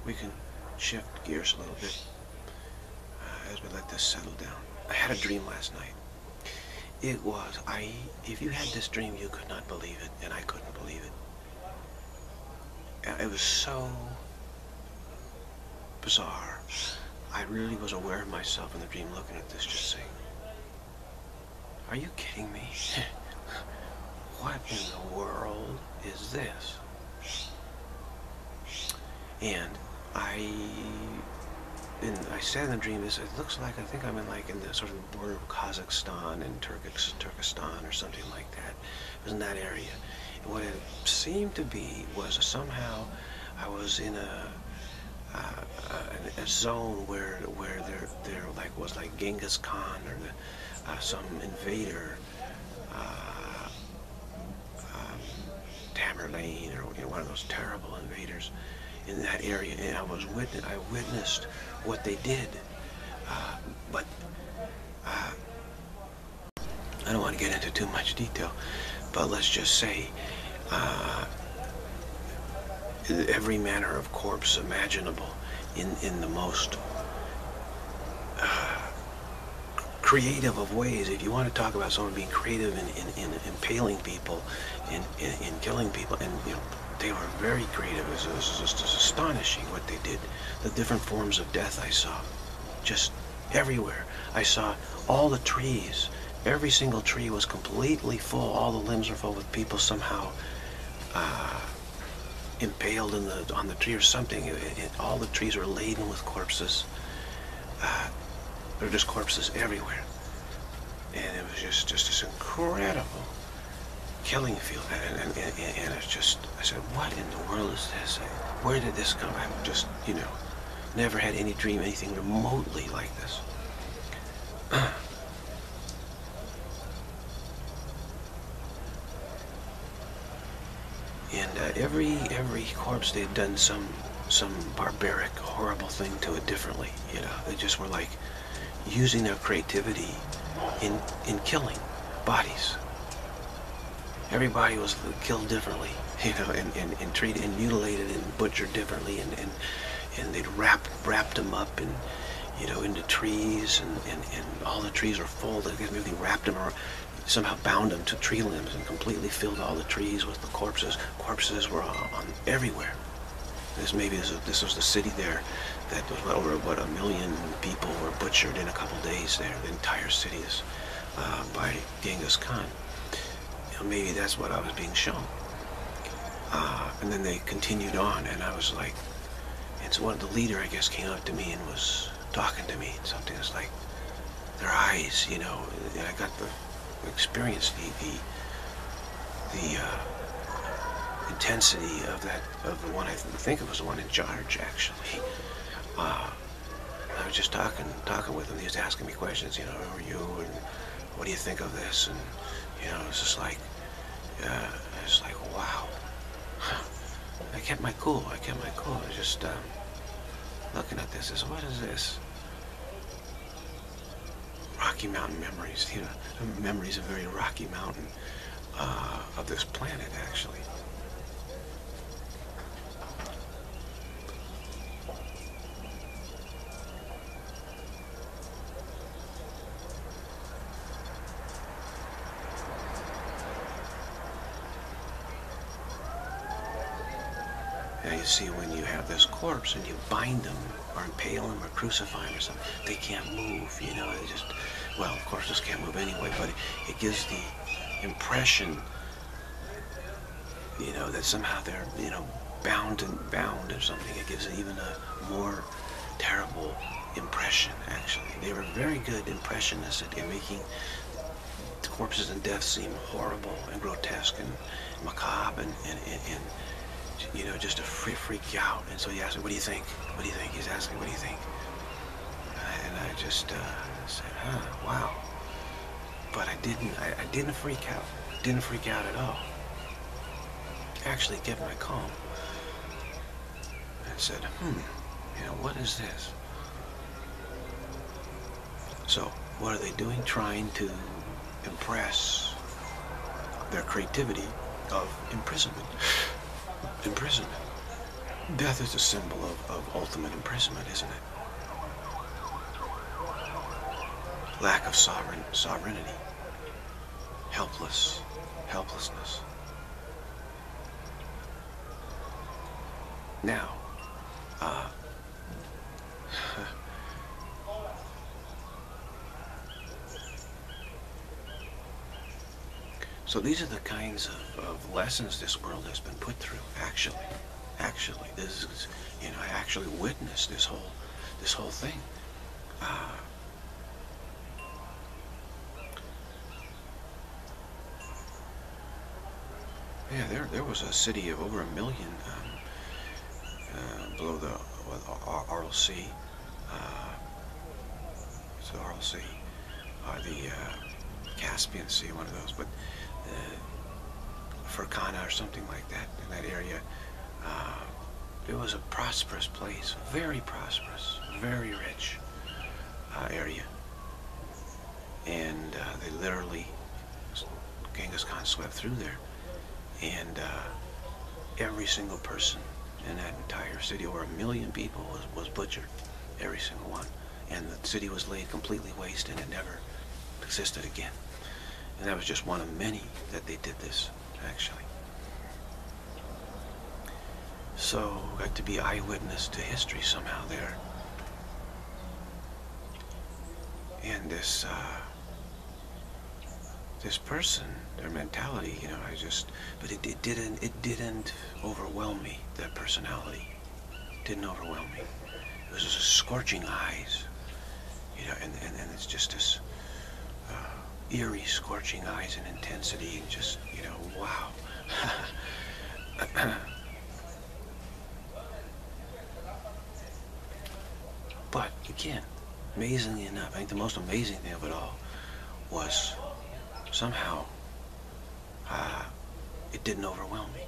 we can shift gears a little bit as we let this settle down. I had a dream last night. It was, if you had this dream, you could not believe it, and I couldn't believe it. It was so bizarre. I really was aware of myself in the dream looking at this, just saying, are you kidding me? What in the world is this? And I said in the dream, it looks like, I think I'm in the sort of border of Kazakhstan and Turkestan or something like that. It was in that area. And what it seemed to be was somehow I was in a zone where there was like Genghis Khan or some invader, Tamerlane, or one of those terrible invaders in that area, and I witnessed what they did, but I don't want to get into too much detail, but let's just say every manner of corpse imaginable in the most creative of ways. If you want to talk about someone being creative in impaling people, in killing people, and they were very creative. It was just astonishing what they did. The different forms of death I saw, just everywhere. I saw all the trees. Every single tree was completely full. All the limbs were full with people somehow impaled on the tree or something. All the trees were laden with corpses. There were just corpses everywhere, and it was just this incredible killing field. And it's just, I said, what in the world is this? Where did this come? I've just, never had any dream anything remotely like this. And every corpse, they had done some barbaric, horrible thing to it differently. They just were like using their creativity in killing bodies. Everybody was killed differently, and treated and mutilated and butchered differently, and they'd wrapped them up into trees, and all the trees were full. They wrapped them or somehow bound them to tree limbs and completely filled all the trees with the corpses. Corpses were on everywhere. This was the city there that was over 1 million people were butchered in a couple days there. The entire city is by Genghis Khan. Maybe that's what I was being shown. And then they continued on, and I was like, and so the leader, I guess, came up to me and was talking to me, and something was like, their eyes, and I got the experience, the intensity of the one, I think it was the one in charge, actually. I was just talking with him. He was asking me questions, who are you, and what do you think of this, and it's just like, it's like, wow. I kept my cool. I was just looking at this. What is this? Rocky Mountain memories. Memories of very Rocky Mountain of this planet, actually. Now you see, when you have this corpse and you bind them or impale them or crucify them or something, they can't move, they just, well, of course, this can't move anyway, but it gives the impression, that somehow they're, bound or something. It gives it even a more terrible impression, actually. They were very good impressionists at making the corpses and deaths seem horrible and grotesque and macabre and just to freak you out. And so he asked me, what do you think? What do you think? He's asking, what do you think? And I just said, wow. But I didn't freak out. Didn't freak out at all. Actually kept my calm. And said, what is this? So, what are they doing? Trying to impress their creativity of imprisonment. Death is a symbol of ultimate imprisonment, isn't it? Lack of sovereignty, helplessness. Now, so these are the kinds of lessons this world has been put through. Actually, this is, you know, I actually witnessed this whole thing. Yeah, there was a city of over 1 million below the Aral Sea. It's the Aral Sea, or the Caspian Sea, one of those, but Furkana or something like that, in that area. It was a prosperous place, very prosperous, very rich area. And they literally, Genghis Khan swept through there, and every single person in that entire city, over 1 million people, was butchered, every single one. And the city was laid completely waste, and it never existed again. And that was just one of many that they did this, actually. So, got to be eyewitness to history somehow there. And this person, their mentality, you know, but it didn't overwhelm me, that personality. It didn't overwhelm me. It was just scorching eyes, you know, and it's just this eerie, scorching eyes and intensity, and just, you know, wow. But again, amazingly enough, I think the most amazing thing of it all was somehow it didn't overwhelm me.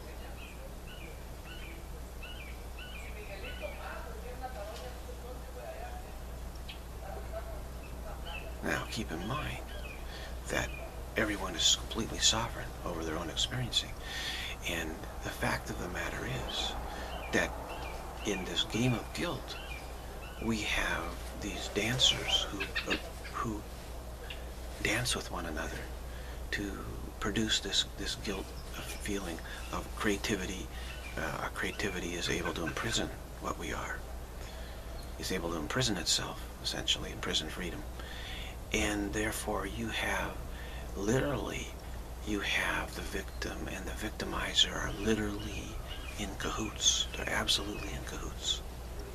Now, keep in mind that everyone is completely sovereign over their own experiencing. And the fact of the matter is that in this game of guilt, we have these dancers who dance with one another to produce this guilt feeling of creativity. Our creativity is able to imprison what we are. It's able to imprison itself, essentially, imprison freedom. And therefore you have, literally, you have the victim and the victimizer are literally in cahoots. They're absolutely in cahoots.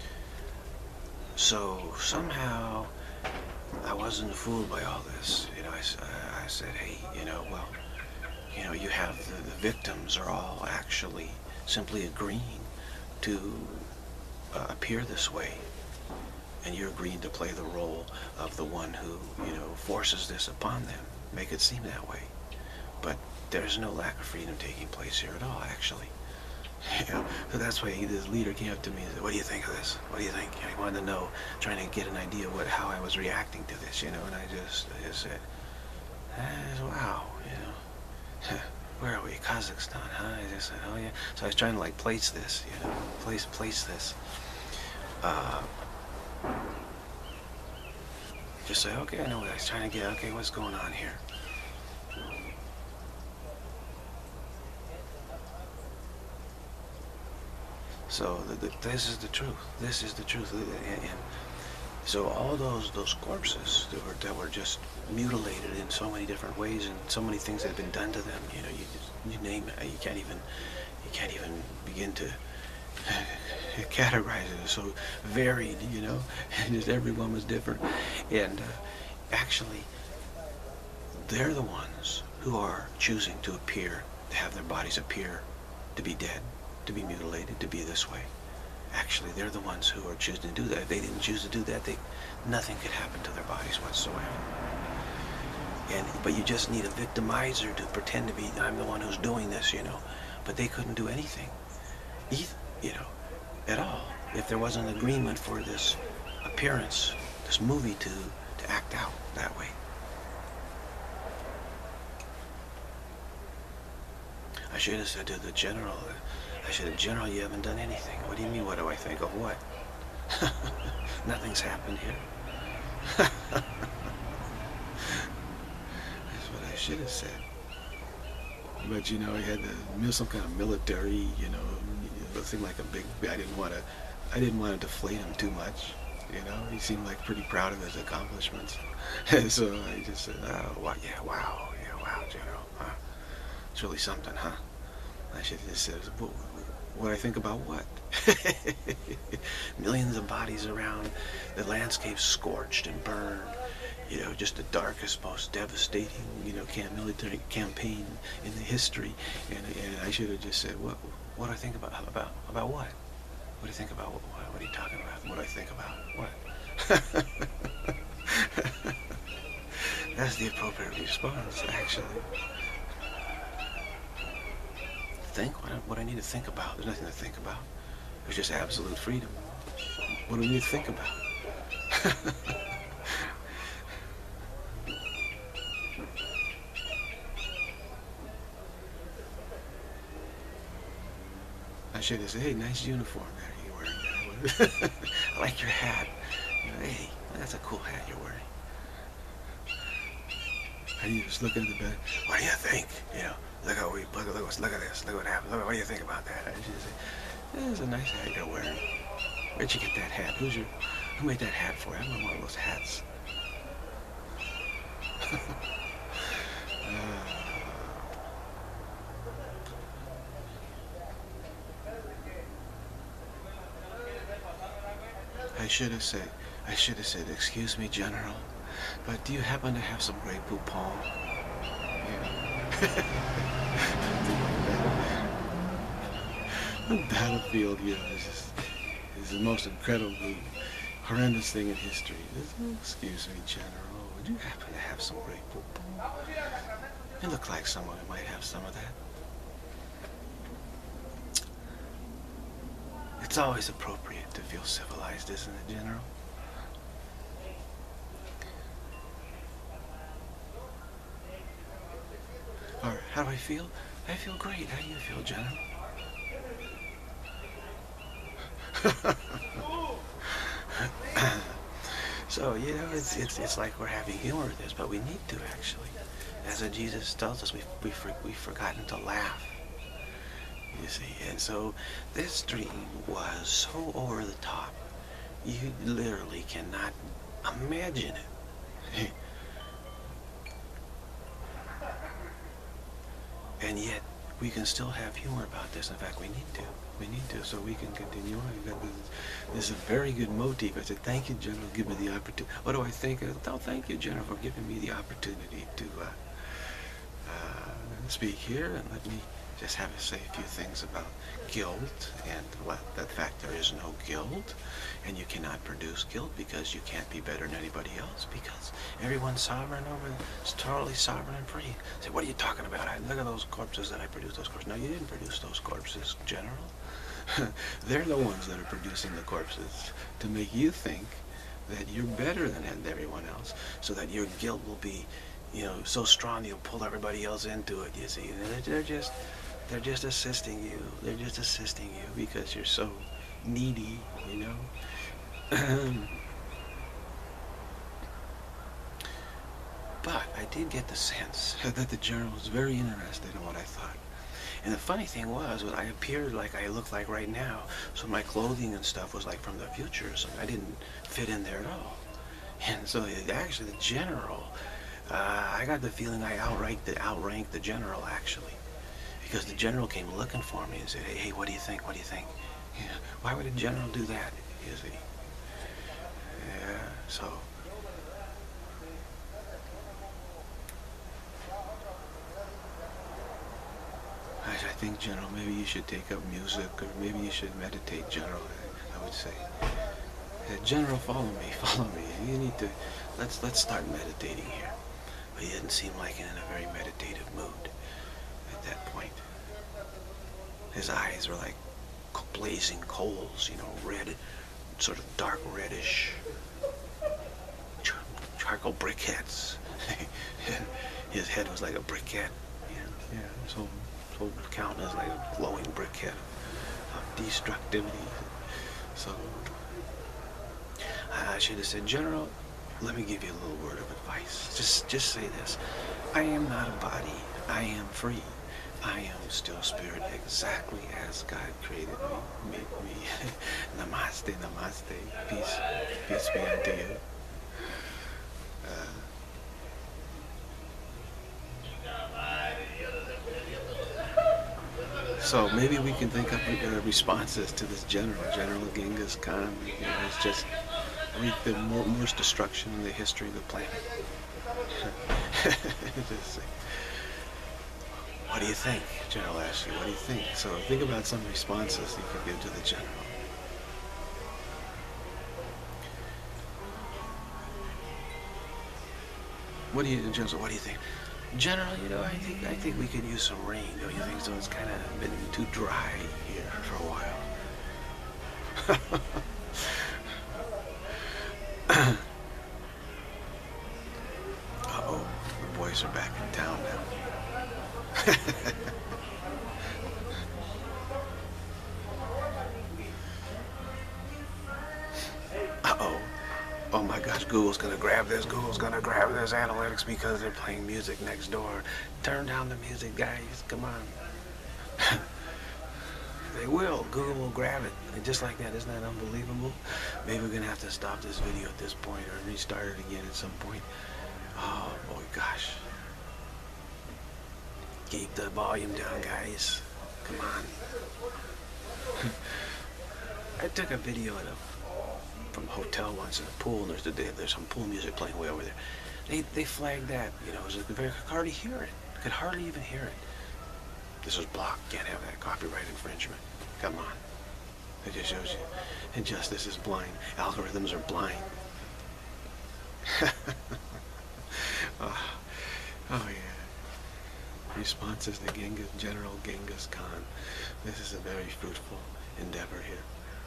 So somehow I wasn't fooled by all this. You know, I said, hey, you know, well, you know, you have the victims are all actually simply agreeing to appear this way. And you're agreeing to play the role of the one who, you know, forces this upon them, make it seem that way. But there's no lack of freedom taking place here at all, actually. You know, so that's why this leader came up to me and said, what do you think of this? What do you think? You know, he wanted to know, trying to get an idea of how I was reacting to this, you know, and I just said, wow, you know, where are we? Kazakhstan, huh? I just said, oh yeah. So I was trying to like place this, you know, place this. Just say, okay, I know what I was trying to get, okay, what's going on here? So this is the truth. This is the truth. And so all those corpses that were just mutilated in so many different ways, and so many things that have been done to them, you know, you name it, you can't even begin to categorize it. It's so varied, you know, and just everyone was different. And actually, they're the ones who are choosing to appear, to have their bodies appear to be dead, to be mutilated, to be this way. Actually, they're the ones who are choosing to do that. If they didn't choose to do that, nothing could happen to their bodies whatsoever. But you just need a victimizer to pretend to be, I'm the one who's doing this, you know. But they couldn't do anything, you know, at all, if there wasn't an agreement for this appearance, this movie to act out that way. I should have said to the general, I said, General, you haven't done anything. What do you mean, what do I think? Of what? Nothing's happened here. That's what I should have said. But you know, he had some kind of military, you know, it seemed like a big. I didn't want to deflate him too much. You know, he seemed like pretty proud of his accomplishments. So I just said, oh, wow, yeah, wow, General. Huh? It's really something, huh? I should have just said, what I think about what? Millions of bodies around, the landscape scorched and burned. You know, just the darkest, most devastating, you know, military campaign in the history. And I should have just said, what I think about what? What do you think about what are you talking about? What do I think about what? That's the appropriate response, actually. Think what I need to think about. There's nothing to think about. There's just absolute freedom. What do we need to think about? I should have said, hey, nice uniform there you're wearing. I like your hat. You know, hey, that's a cool hat you're wearing. And you just look at the bed. What do you think? You know, look at this. Look what happened. What do you think about that? I should say, yeah, it's a nice hat you're wearing. Where'd you get that hat? Who made that hat for you? I don't want one of those hats. I should have said, excuse me, General, but do you happen to have some Grey Poupon? Yeah. The battlefield, you know, is the most incredible, horrendous thing in history. Excuse me, General, would you happen to have some Grey Poupon? You look like someone who might have some of that. It's always appropriate to feel civilized, isn't it, General? Or how do I feel? I feel great. How do you feel, General? So, you know, it's like we're having humor with this, but we need to, actually. As Jesus tells us, we've forgotten to laugh. You see, and so this dream was so over the top, you literally cannot imagine it. And yet, we can still have humor about this. In fact, we need to. We need to, so we can continue on. This is a very good motif. I said, thank you, General, give me the opportunity. What do I think? Oh, thank you, General, for giving me the opportunity to speak here, and let me just have to say a few things about guilt, and that fact there is no guilt, and you cannot produce guilt because you can't be better than anybody else, because everyone's sovereign it's totally sovereign and free. Say, what are you talking about? Look at those corpses that I produced, those corpses. No, you didn't produce those corpses, General. They're the ones that are producing the corpses to make you think that you're better than everyone else, so that your guilt will be, you know, so strong you'll pull everybody else into it, you see. And they're just assisting you. They're just assisting you because you're so needy, you know. But I did get the sense that the General was very interested in what I thought. And the funny thing was, I appeared like I look like right now, so my clothing and stuff was like from the future, so I didn't fit in there at all. And so actually the General, I got the feeling I outranked the General, actually. Because the General came looking for me and said, hey, what do you think? What do you think? Yeah, why would a General do that, you see? Yeah, so... I think, General, maybe you should take up music, or maybe you should meditate, General, I would say. General, follow me. You need to, let's start meditating here. But he didn't seem like in a very meditative mood at that point. His eyes were like blazing coals, you know, red, sort of dark reddish charcoal briquettes. And his head was like a briquette, yeah, so whole countenance like a glowing brick head of destructivity. So I should have said, General, let me give you a little word of advice. Just say this. I am not a body. I am free. I am still spirit, exactly as God created me. Namaste, namaste. Peace be unto you. So maybe we can think of responses to this General Genghis Khan. You know, it's just the most destruction in the history of the planet. Just, what do you think? General asks you, what do you think? So think about some responses you can give to the General. What do you think? General, you know, I think we could use some rain, don't you think so? It's kind of been too dry here for a while. Uh-oh, the boys are back in town now. Uh-oh. Oh my gosh, Google's gonna grab this analytics because they're playing music next door. Turn down the music, guys, come on. They will, Google will grab it. And just like that, isn't that unbelievable? Maybe we're gonna have to stop this video at this point or restart it again at some point. Oh boy, gosh. Keep the volume down, guys. Come on. I took a video from a hotel once in a pool, and there's some pool music playing way over there. They flagged that, you know, I could hardly hear it. Could hardly even hear it. This was blocked. Can't have that. Copyright infringement. Come on. It just shows you. Injustice is blind. Algorithms are blind. Oh yeah. Responses to General Genghis Khan. This is a very fruitful endeavor here.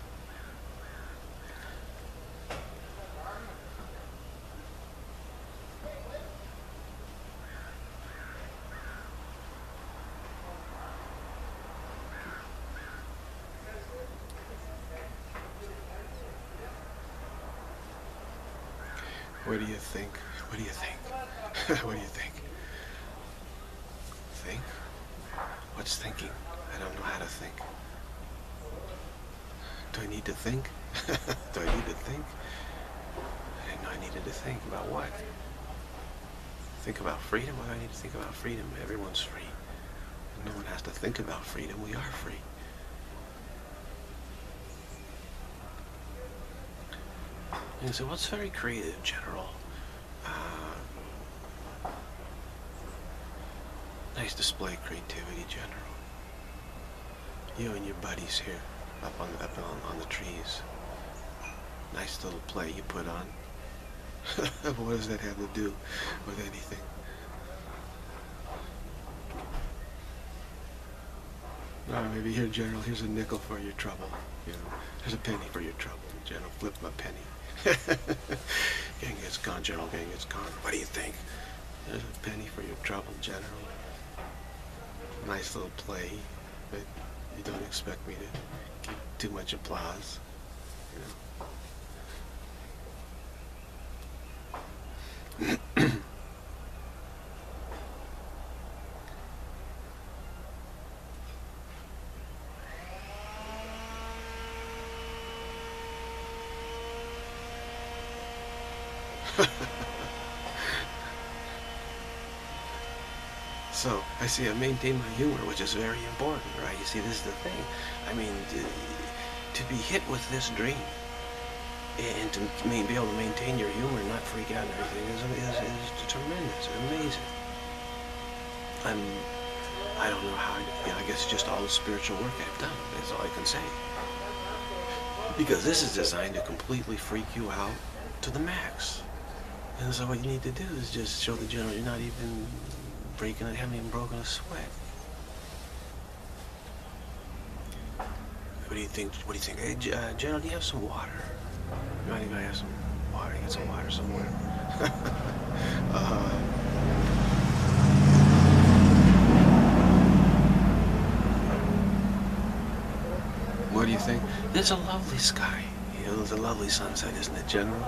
What do you think? What do you think? What do you think? Think? What's thinking? I don't know how to think. Do I need to think? Do I need to think? I didn't know I needed to think. About what? Think about freedom? Why do I need to think about freedom? Everyone's free. No one has to think about freedom. We are free. And so what's very creative, General? Nice display of creativity, General. You and your buddies here, up on the trees. Nice little play you put on. What does that have to do with anything? Maybe here, General, here's a nickel for your trouble. You know, here's a penny for your trouble. General, flip my penny. Genghis Khan, General Genghis Khan. What do you think? There's a penny for your trouble, General. Nice little play, but you don't expect me to give too much applause, you know. So, I see I maintain my humor, which is very important, right? You see, this is the thing. I mean, to be hit with this dream and to be able to maintain your humor and not freak out and everything is tremendous, amazing. I don't know how, I guess just all the spiritual work I've done, that's all I can say. Because this is designed to completely freak you out to the max. And so what you need to do is just show the General you're not even haven't even broken a sweat. What do you think? What do you think? Hey, General, do you have some water? You might even have some water. You got some water somewhere. What do you think? There's a lovely sky. You know, there's a lovely sunset, isn't it, General?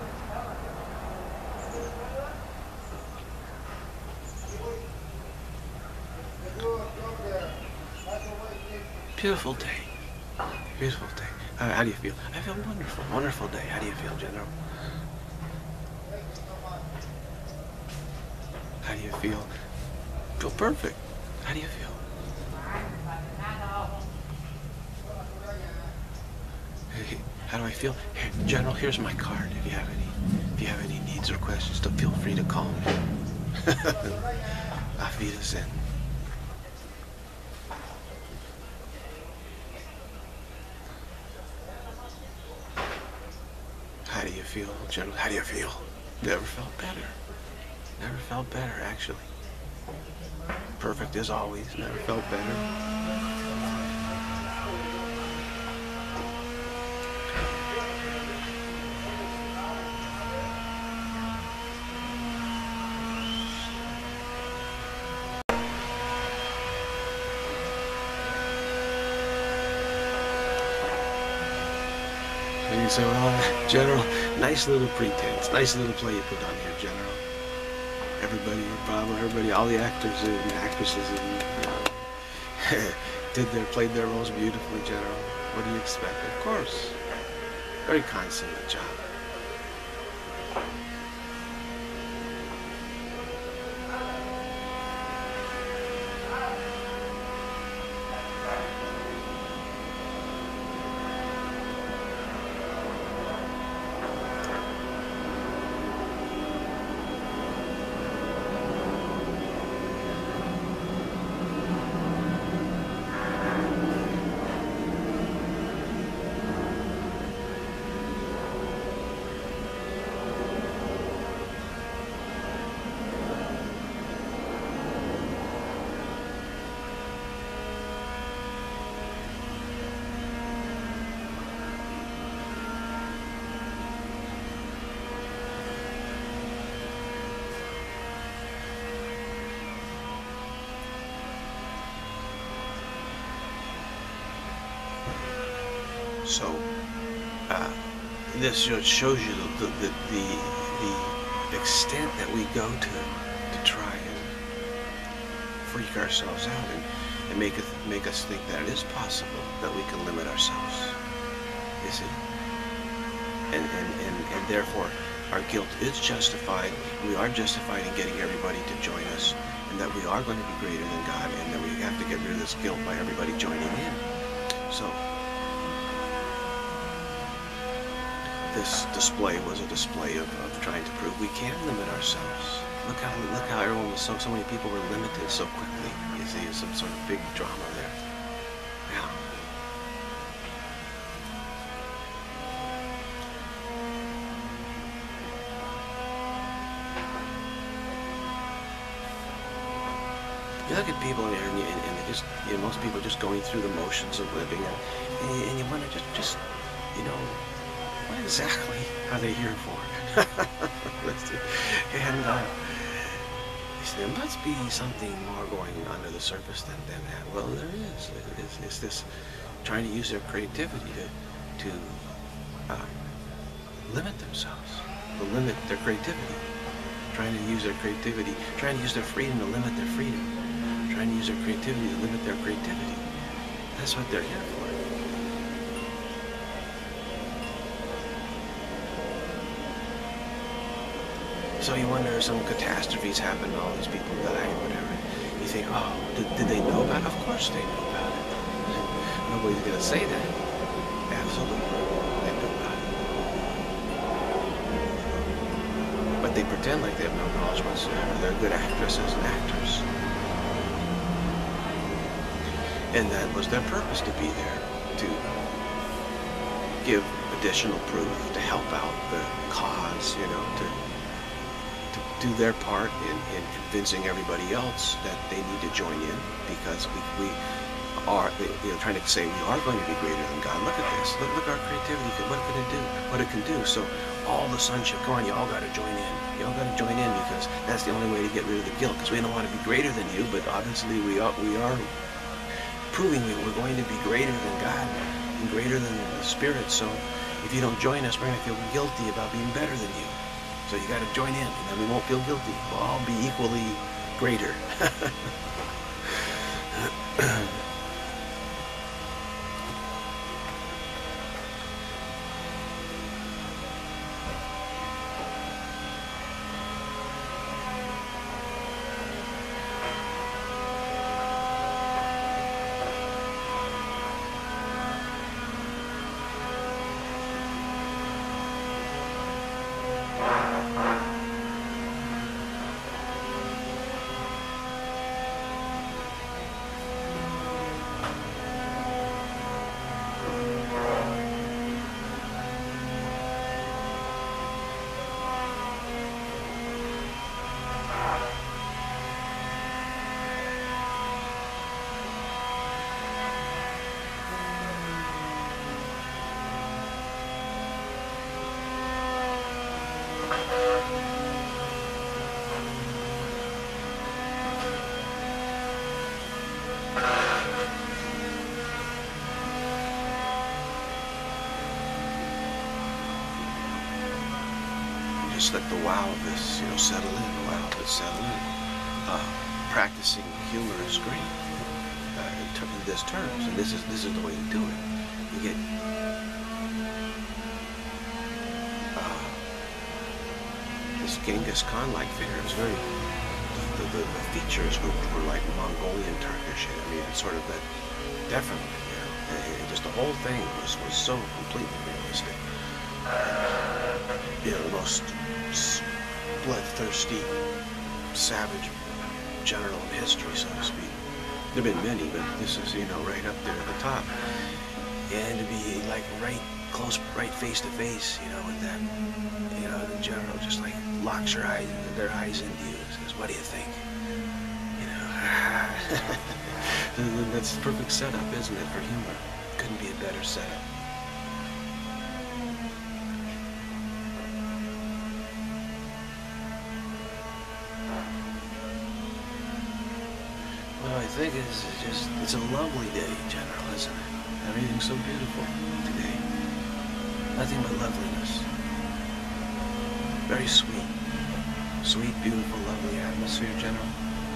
Beautiful day. Beautiful day. How do you feel? I feel wonderful. Wonderful day. How do you feel, General? How do you feel? Feel perfect. How do you feel? Hey, how do I feel? Here, General, here's my card. If you have any needs or questions, feel free to call me. Auf Wiedersehen. How do you feel, General? How do you feel? Never felt better. Never felt better, actually. Perfect as always. Never felt better. And you say, well, General, nice little pretense, nice little play you put on here, General. Everybody, all the actors and actresses, and played their roles beautifully, General. What do you expect? Of course, very consummate job. So this shows you the extent that we go to try and freak ourselves out and make us think that it is possible that we can limit ourselves. You see, and therefore our guilt is justified. We are justified in getting everybody to join us, and that we are going to be greater than God, and that we have to get rid of this guilt by everybody joining in. So this display was a display of trying to prove we can limit ourselves. Look how everyone was so many people were limited so quickly. You see, some sort of big drama there. Yeah. You look at people there, and they just, most people are just going through the motions of living, and you wonder just, what exactly are they here for? And there must be something more going under the surface than that. Well, there is. It's this trying to use their creativity to limit themselves, to limit their creativity. Trying to use their creativity, trying to use their freedom to limit their freedom. Trying to use their creativity to limit their creativity. That's what they're here for. So you wonder if some catastrophes happen, all these people die, whatever. You think, oh, did they know about it? Of course they knew about it. Nobody's going to say that. Absolutely. They knew about it. But they pretend like they have no knowledge whatsoever. They're good actresses and actors. And that was their purpose, to be there, to give additional proof, to help out the cause, to do their part in convincing everybody else that they need to join in, because we are, trying to say we are going to be greater than God. Look at this. Look our creativity. What can it do? What it can do. So all the sonship, go on, you all got to join in. You all got to join in, because that's the only way to get rid of the guilt, because we don't want to be greater than you, but obviously we are proving that we're going to be greater than God. something greater than the spirit. So if you don't join us, we're going to feel guilty about being better than you. So you got to join in, and then we won't feel guilty. We'll all be equally greater. Just let the wow of this, settle in. The wow of it settle in. Practicing humor is great in this terms, and this is the way to do it. You get this Genghis Khan-like figure. It's very the features were like Mongolian Turkish. I mean, it's sort of that definitely. Just the whole thing was so completely realistic. The most bloodthirsty, savage general in history, so to speak. There have been many, but this is, right up there at the top. And to be like right close, right face to face, with that, the general just like locks their eyes into you and says, "What do you think?" That's the perfect setup, isn't it, for humor? Couldn't be a better setup. Well, I think it's a lovely day, General, isn't it? Everything's so beautiful today. Nothing but loveliness. Very sweet. Sweet, beautiful, lovely atmosphere, General.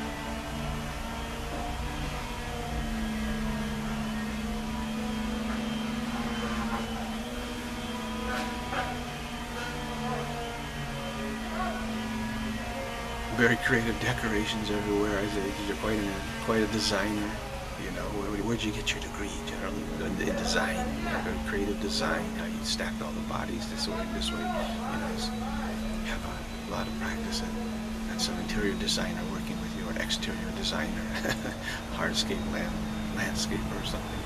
Very creative decorations everywhere. I think you're quite a designer. Where'd you get your degree, General? In design, very creative design. How you stacked all the bodies this way. You have a lot of practice and some interior designer working with you, or an exterior designer, hardscape landscape or something.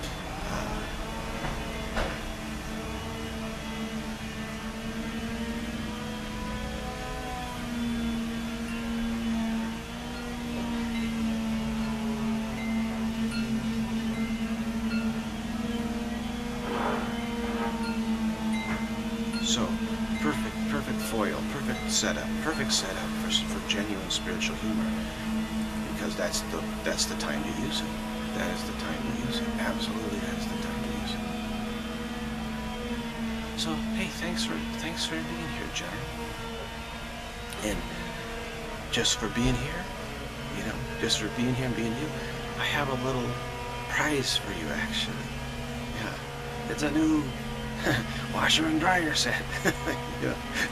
So, perfect foil, perfect setup for genuine spiritual humor, because that's the time to use it. That is the time to use it. Absolutely, that is the time to use it. So, hey, thanks for being here, General, and just for being here, just for being here and being you. I have a little prize for you, actually. Yeah, it's a new washer and dryer set. Yeah.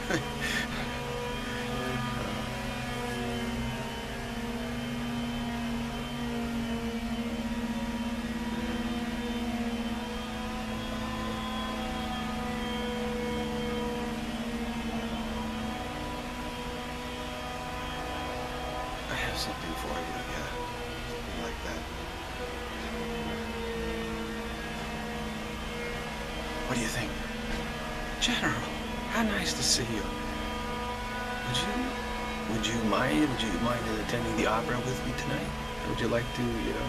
I have something for you, yeah. Something like that. What do you think? General, how nice to see you. Would you mind attending the opera with me tonight? Or would you like to,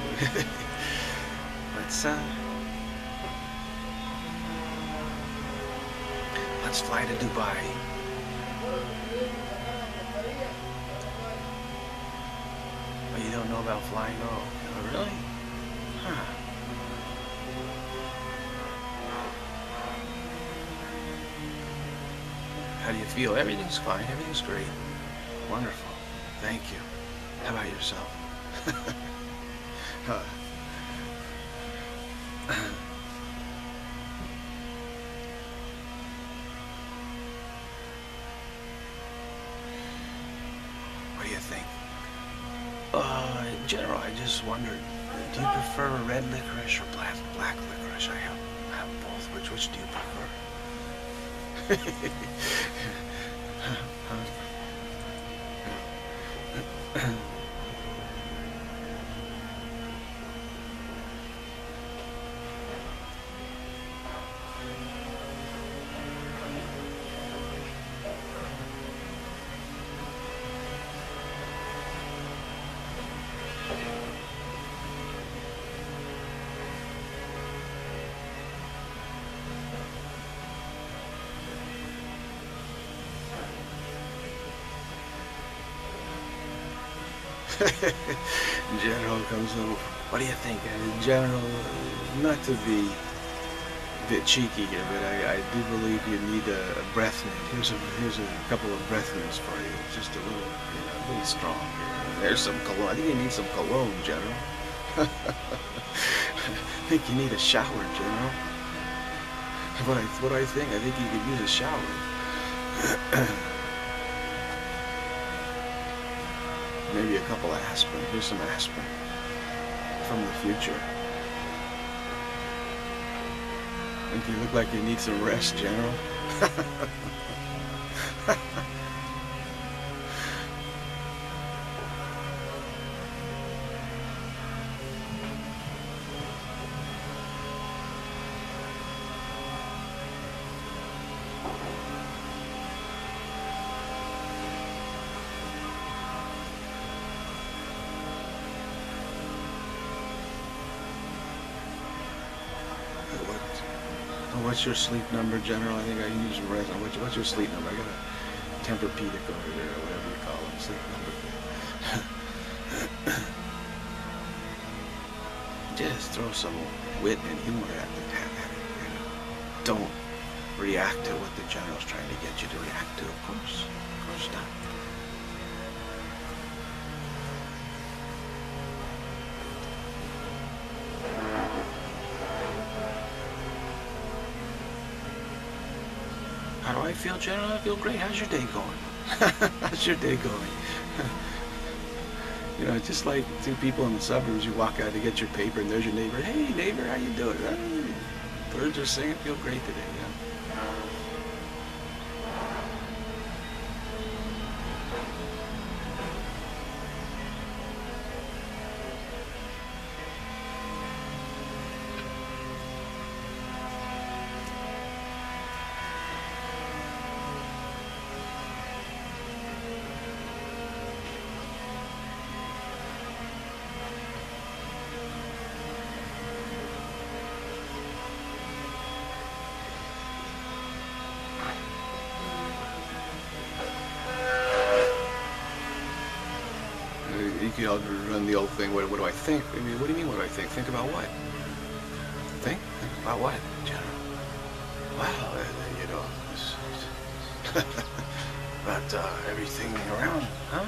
let's fly to Dubai. Oh, you don't know about flying? Oh really? Huh. do you feel? Everything's fine. Everything's great. Wonderful. Thank you. How about yourself? What do you think? In general, I just wondered, do you prefer red licorice or black licorice? I have both. Which do you prefer? General comes in. What do you think? General, not to be a bit cheeky here, but I do believe you need a breath mint. Here's a couple of breath mints for you. Just a little strong here. There's some cologne. I think you need some cologne, General. I think you need a shower, General. What I think? I think you could use a shower. Maybe a couple of aspirin. Here's some aspirin from the future. Think you look like you need some rest, General. What's your sleep number, General? I think I can use some rest. What's your sleep number? I got a Tempur-Pedic over there, or whatever you call it, sleep number. Just throw some wit and humor at it. Don't react to what the General's trying to get you to react to, of course. Of course not. How do I feel, General? I feel great. How's your day going? How's your day going? You know, it's just like two people in the suburbs. You walk out to get your paper, and there's your neighbor. Hey, neighbor, how you doing? Birds are singing. Feel great today. Yeah. You could run the old thing. What do I think? I mean, what do you mean? What do I think? Think about what? Think about what, General? Well, you know, about everything around, huh?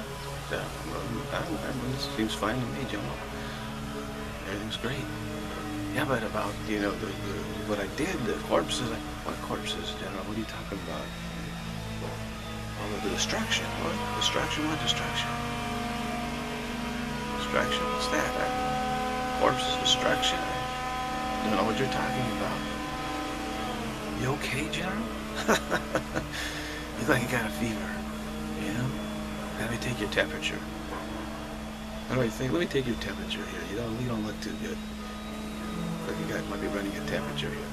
It seems fine to me, General. Everything's great. Yeah, but about, you know, what I did, the corpses. What corpses, General? What are you talking about? Well, the destruction. What? Destruction? What destruction? Destruction? What's that? Corpses, destruction? I don't know what you're talking about. You okay, General? You look like you got a fever. You know? Let me take your temperature. What do I think? Let me take your temperature here. You don't look too good. Look like you might be running a temperature here.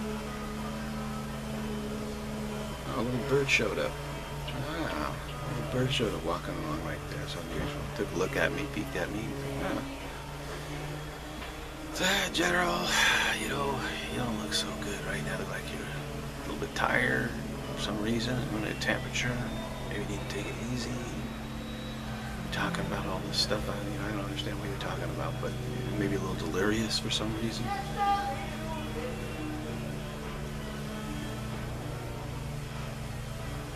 Oh, a little bird showed up. Wow. A little bird showed up walking along right there. It's unusual. Took a look at me, peeked at me. Wow. General, you know, you don't look so good right now. Look like you're a little bit tired for some reason. Running a temperature. Maybe you need to take it easy. You're talking about all this stuff. I don't understand what you're talking about, but maybe a little delirious for some reason.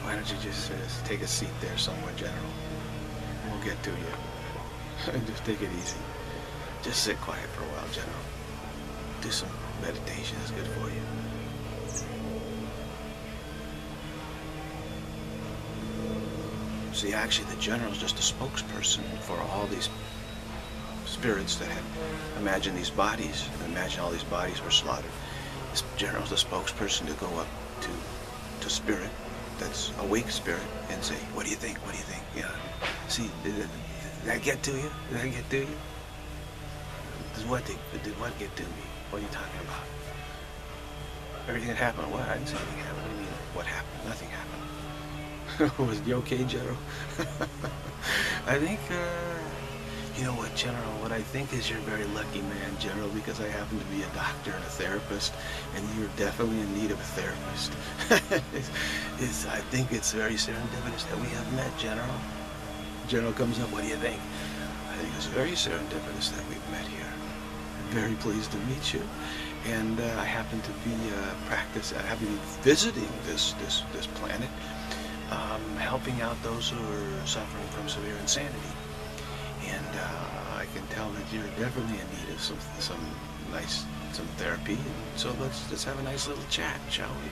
Why don't you just take a seat there somewhere, General? We'll get to you. Just take it easy. Just sit quiet for a while, General. Do some meditation. It's good for you. See, actually, the General's just a spokesperson for all these spirits that had imagined these bodies. Imagine all these bodies were slaughtered. This General's a spokesperson to go up to spirit, that's awake spirit, and say, what do you think? What do you think? Yeah. See, did that get to you? Did that get to you? Did what get to me? What are you talking about? Everything that happened? What? I didn't say anything happened. What do you mean? What happened? Nothing happened. Was you okay, General? I think, you know what, General? What I think is you're a very lucky man, General, because I happen to be a doctor and a therapist, and you're definitely in need of a therapist. I think it's very serendipitous that we have met, General. General comes up, what do you think? I think it's very serendipitous that we've met here. I'm very pleased to meet you. And I happen to be I happen to be visiting this planet, helping out those who are suffering from severe insanity. And I can tell that you're definitely in need of some therapy. And so let's have a nice little chat, shall we?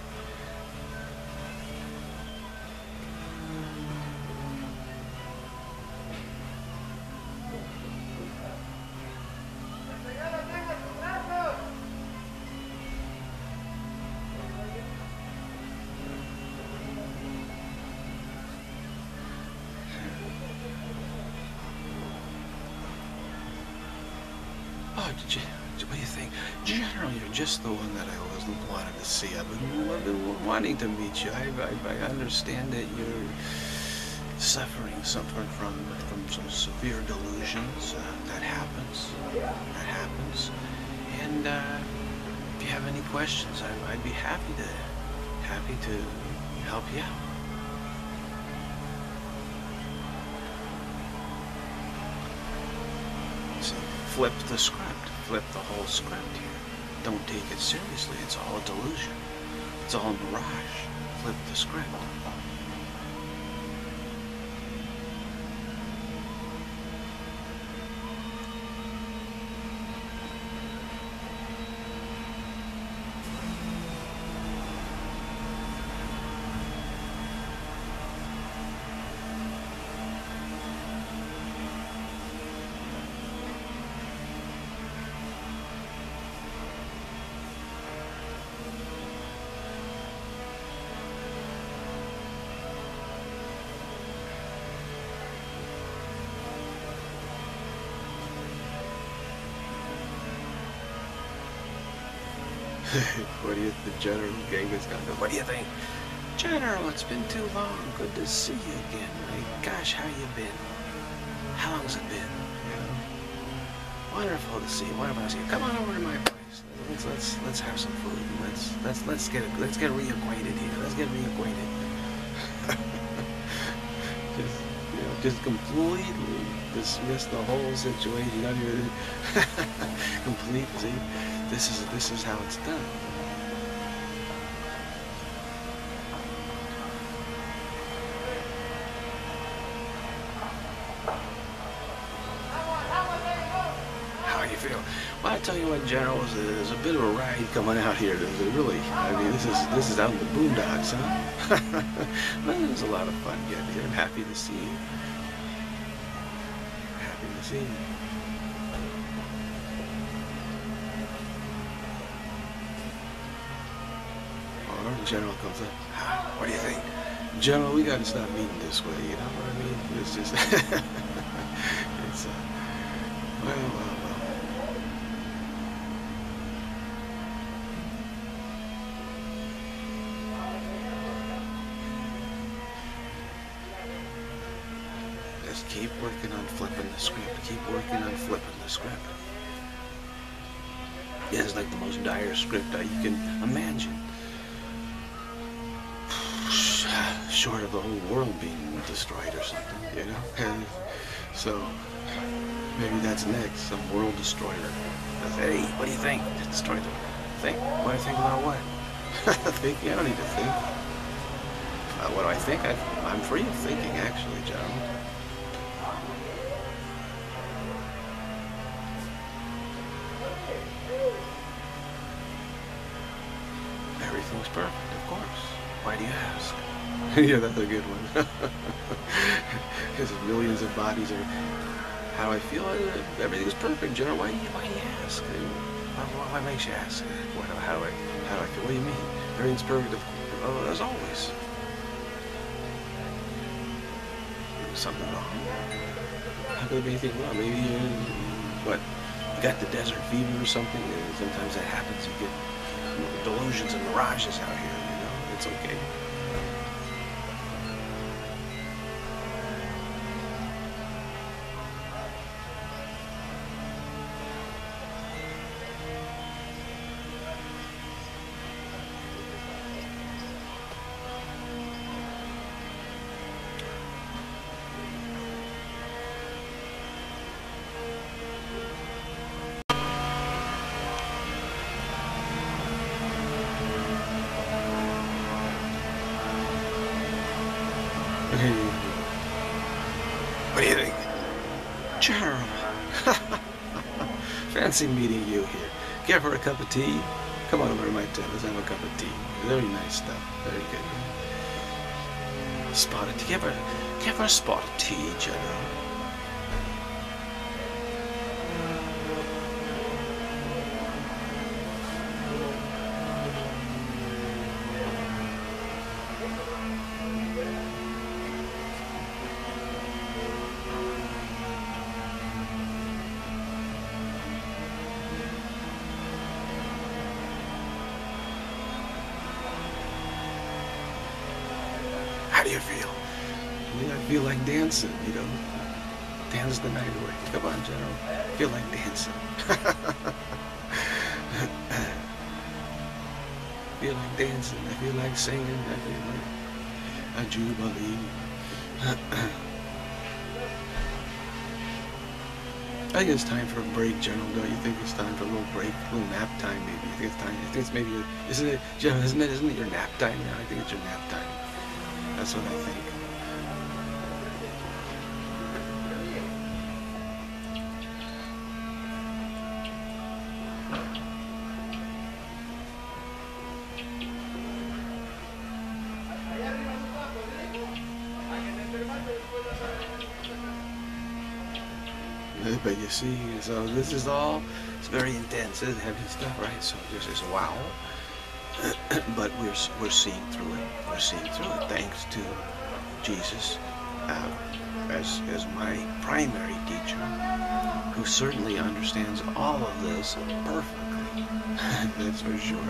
What do you think? General, you're just the one that I always wanted to see. I've been wanting to meet you. I understand that you're suffering from some severe delusions. That happens. That happens. And if you have any questions, I'd be happy to help you out. See, flip the script. Flip the whole script here. Don't take it seriously. It's all a delusion. It's all a mirage. Flip the script. What do you think, General Genghis Khan? What do you think? General, it's been too long. Good to see you again. Gosh, how you been? How long's it been? You know? Wonderful to see you. Wonderful to see you. Come on over to my place. Let's have some food. Let's get reacquainted here. Let's get reacquainted. Just completely dismiss the whole situation. Not even completely. This is how it's done. How you feel? Well, I tell you what, General, there's a bit of a ride coming out here. Really, I mean, this is out in the boondocks, huh? Well, it was a lot of fun getting here. I'm happy to see you. Happy to see you. General comes up. What do you think? General, we gotta stop meeting this way, you know what I mean? It's just, it's, well. Just keep working on flipping the script. Keep working on flipping the script. Yeah, it's like the most dire script that you can imagine. Short of the whole world being destroyed or something, you know? And so, maybe that's next, some world destroyer. I say, hey, what do you think? Destroy the thing. What do you think about what? Think? I don't need to think. What do I think? I'm free of thinking, actually, gentlemen. Everything's perfect, of course. Why do you ask? Yeah, that's a good one. Because millions of bodies are... How do I feel? Everything's perfect, General. Why do you ask? Why makes you ask? How do I feel? What do you mean? Everything's perfect, as always. Something wrong? How could there be anything wrong? Maybe what? You got the desert fever or something? And sometimes that happens. You get delusions and mirages out here. You know, it's okay. What do you think? General. Fancy meeting you here. Care for a cup of tea? Come on over to my tent. Let's have a cup of tea. Very nice stuff. Very good. Spot of tea. Care for a spot of tea, General? How do you feel? I mean, I feel like dancing, you know. Dance the night away. Come on, General. I feel like dancing. I feel like dancing. I feel like singing. I feel like a jubilee. I think it's time for a break, General. Don't you think it's time for a little break, a little nap time, maybe? I think it's time. I think it's maybe. Isn't it, General? Isn't it your nap time now? I think it's your nap time. That's what I think. But you see, so this is all, it's very intense, it's heavy stuff, right? So this is wow. But we're seeing through it. We're seeing through it thanks to Jesus as my primary teacher, who certainly understands all of this perfectly. That's for sure.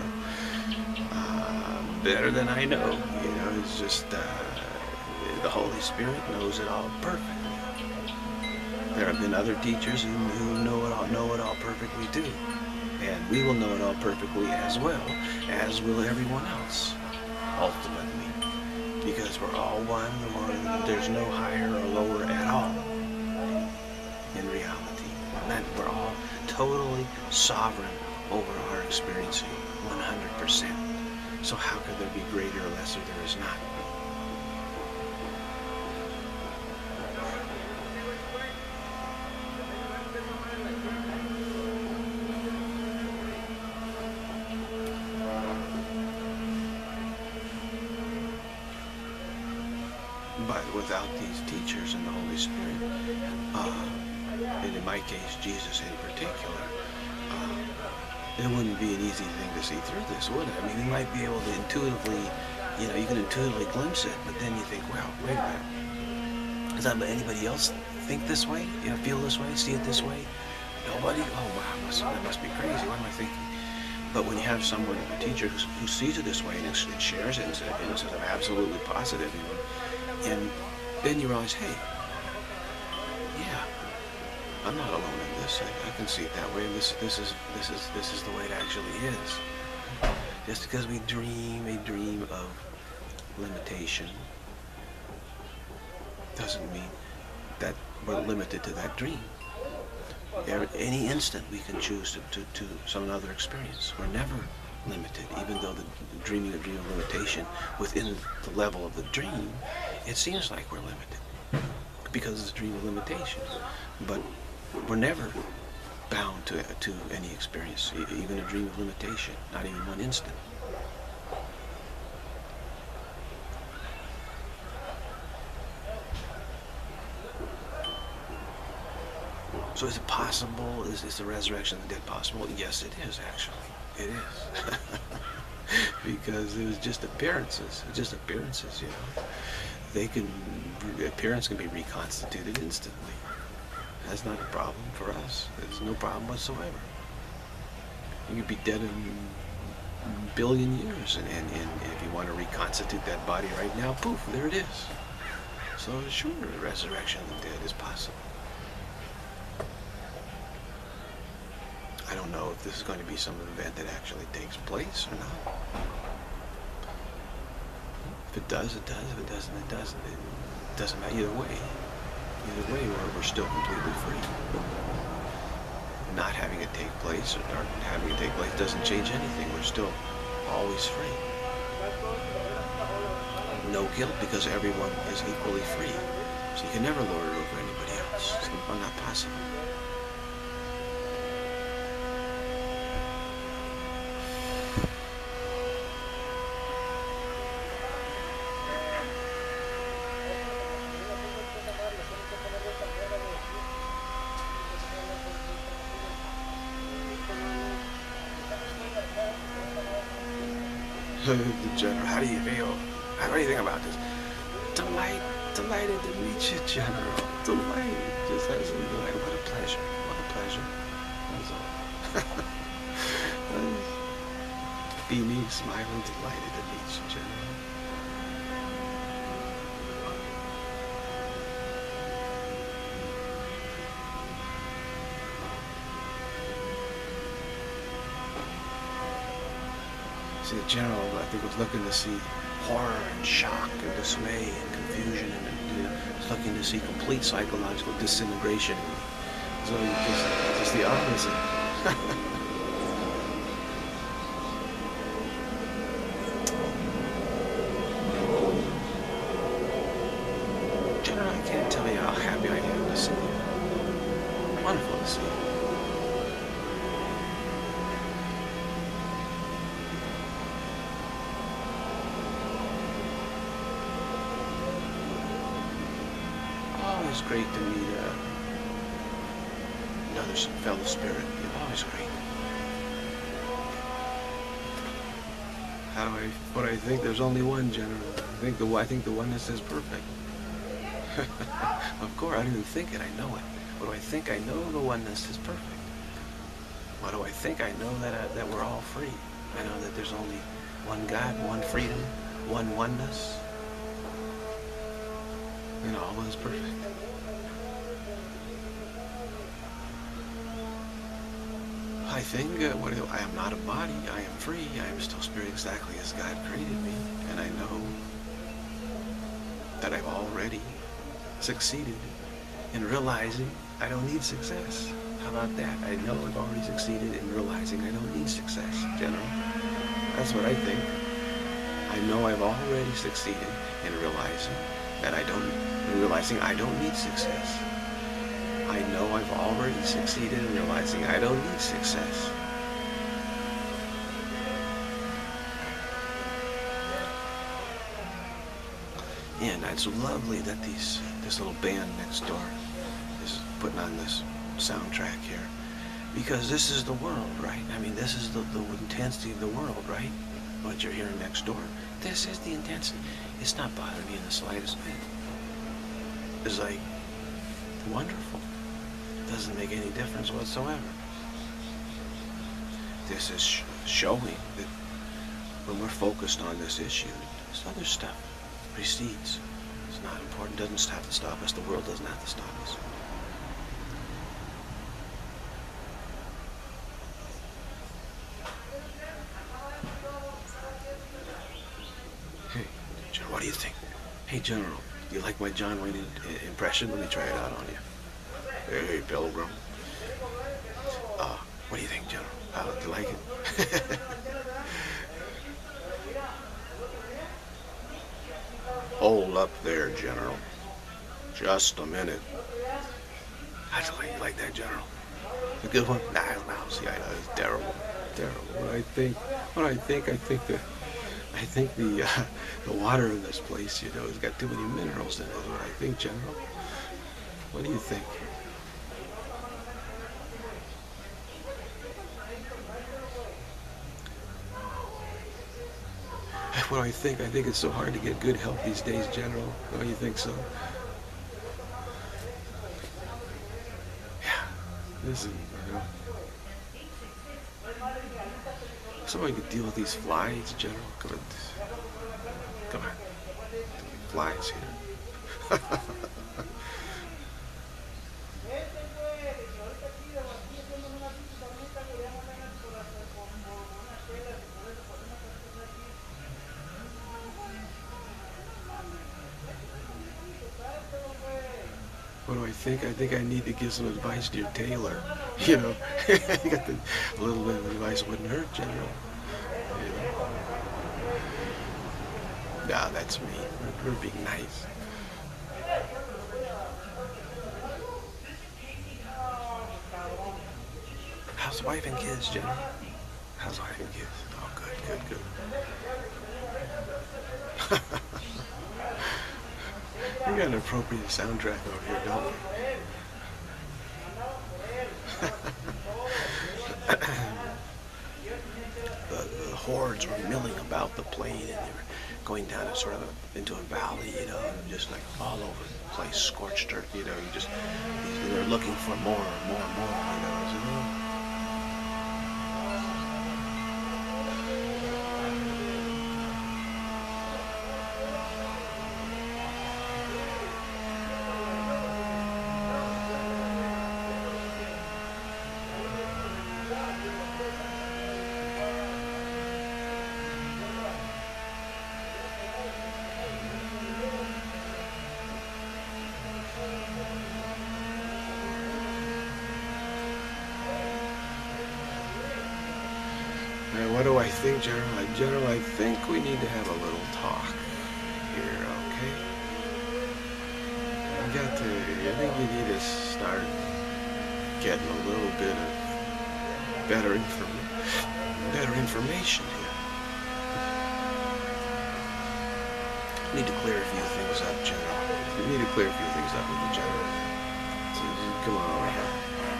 Better than I know. You know, it's just the Holy Spirit knows it all perfectly. There have been other teachers who know it all perfectly too. And we will know it all perfectly as well, as will everyone else, ultimately. Because we're all one, there's no higher or lower at all in reality. And that we're all totally sovereign over our experiencing, 100%. So how could there be greater or lesser? There is not. But without these teachers and the Holy Spirit, and in my case, Jesus in particular, it wouldn't be an easy thing to see through this, would it? I mean, you might be able to intuitively, you know, you can intuitively glimpse it, but then you think, well, wait a minute. Does anybody else think this way? You know, feel this way, see it this way? Nobody? Oh, wow, that must be crazy. What am I thinking? But when you have someone, a teacher, who sees it this way and shares it instead of absolutely positive, you know, and then you realize, hey, yeah, I'm not alone in this. I can see it that way. This is the way it actually is. Just because we dream a dream of limitation doesn't mean that we're limited to that dream. Any instant we can choose to some other experience. We're never limited, even though the dreaming a dream of limitation within the level of the dream, it seems like we're limited because it's a dream of limitation. But we're never bound to any experience, even a dream of limitation, not even one instant. So is it possible? Is the resurrection of the dead possible? Yes, it is, actually. It is. Because it was just appearances. It's just appearances, you know. Appearance can be reconstituted instantly. That's not a problem for us. There's no problem whatsoever. You could be dead in a billion years, and if you want to reconstitute that body right now, poof, there it is. So sure, the resurrection of the dead is possible. I don't know if this is going to be some event that actually takes place or not. If it does, it does. If it doesn't, it doesn't. It doesn't matter either way. Either way, we're still completely free. Not having it take place or having it take place doesn't change anything. We're still always free. No guilt, because everyone is equally free. So you can never lord it over anybody else. It's not possible. The General, how do you feel? What do you think about this? Delighted to meet you, General. Delighted. Just as a delight. What a pleasure. What a pleasure. That's all. Beaming, smiling, delighted to meet you, General. The General, I think, was looking to see horror and shock and dismay and confusion, and was looking to see complete psychological disintegration. So just the opposite. General, I can't tell you how happy I am to see you. Wonderful to see you. It's great to meet another fellow spirit. It's always great. What I think? There's only one, General. I think the oneness is perfect. Of course, I don't even think it. I know it. What do I think? I know the oneness is perfect. What do I think? I know that we're all free. I know that there's only one God, one freedom, one oneness. And all is perfect. I think, I am not a body, I am free, I am still spirit exactly as God created me, and I know that I've already succeeded in realizing I don't need success. How about that? I know I've already succeeded in realizing I don't need success, General. That's what I think. I know I've already succeeded in realizing that I don't need success. I know I've already succeeded in realizing I don't need success. And it's lovely that this little band next door is putting on this soundtrack here, because this is the world, right? I mean, this is the intensity of the world, right? What you're hearing next door. This is the intensity. It's not bothering me in the slightest bit. It's like wonderful. Doesn't make any difference whatsoever. This is showing that when we're focused on this issue, this other stuff precedes. It's not important. Doesn't have to stop us. The world doesn't have to stop us. Hey, General, what do you think? Hey, General, do you like my John Wayne impression? Let me try it out on you. Hey, Pilgrim. What do you think, General? Do you like it? Hold up there, General. Just a minute. How'd you like that, General? A good one? Nah, lousy. I know it's terrible. Terrible. I think the water in this place, has got too many minerals in it. Is what I think, General. What do you think? What do I think? I think it's so hard to get good help these days, General. Don't you think so? Yeah. Listen, somebody could deal with these flies, General. Come on. Flies here. What do I think? I think I need to give some advice to your tailor. You got a little bit of advice wouldn't hurt, General. Nah, that's me. We're being nice. How's the wife and kids, General? How's the wife and kids? Oh, good. We got an appropriate soundtrack over here, don't we? The hordes were milling about the plain, and they were going down into a valley, just like all over the place, scorched earth, they're looking for more, What do I think, General? General, I think we need to have a little talk here, okay? I think we need to start getting a little bit of better information here. We need to clear a few things up, General. We need to clear a few things up with the General. So, come on over here.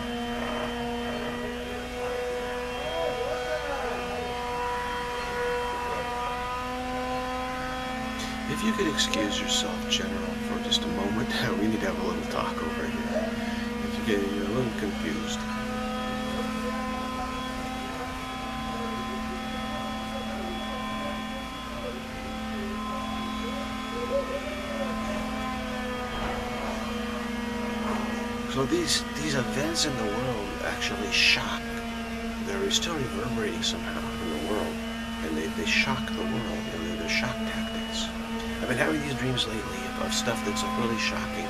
If you could excuse yourself, General, for just a moment, we need to have a little talk over here. If you're getting a little confused. So these events in the world actually shock. They're still reverberating somehow in the world, and they shock the world. They're shock tactics. I've been having these dreams lately of stuff that's really shocking,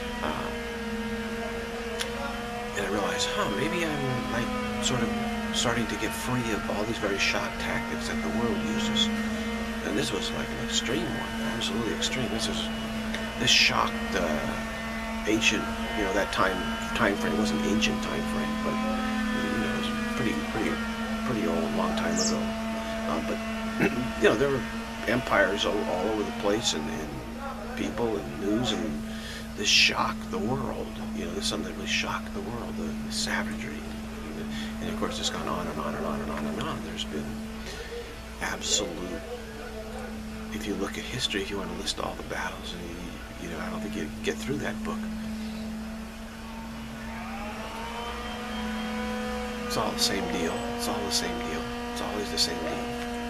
and I realize, maybe I'm like sort of starting to get free of all these very shock tactics that the world uses. And this was like an extreme one, absolutely extreme. This shocked ancient, that time frame wasn't ancient time frame, but it was pretty old, long time ago. But there were empires all over the place, and people and news, and this shocked the world. There's something that really shocked the world, the savagery, and of course it's gone on and on and on and on and on. There's been absolute. If you look at history, if you want to list all the battles, I don't think you get through that book. It's all the same deal. It's all the same deal. It's always the same deal.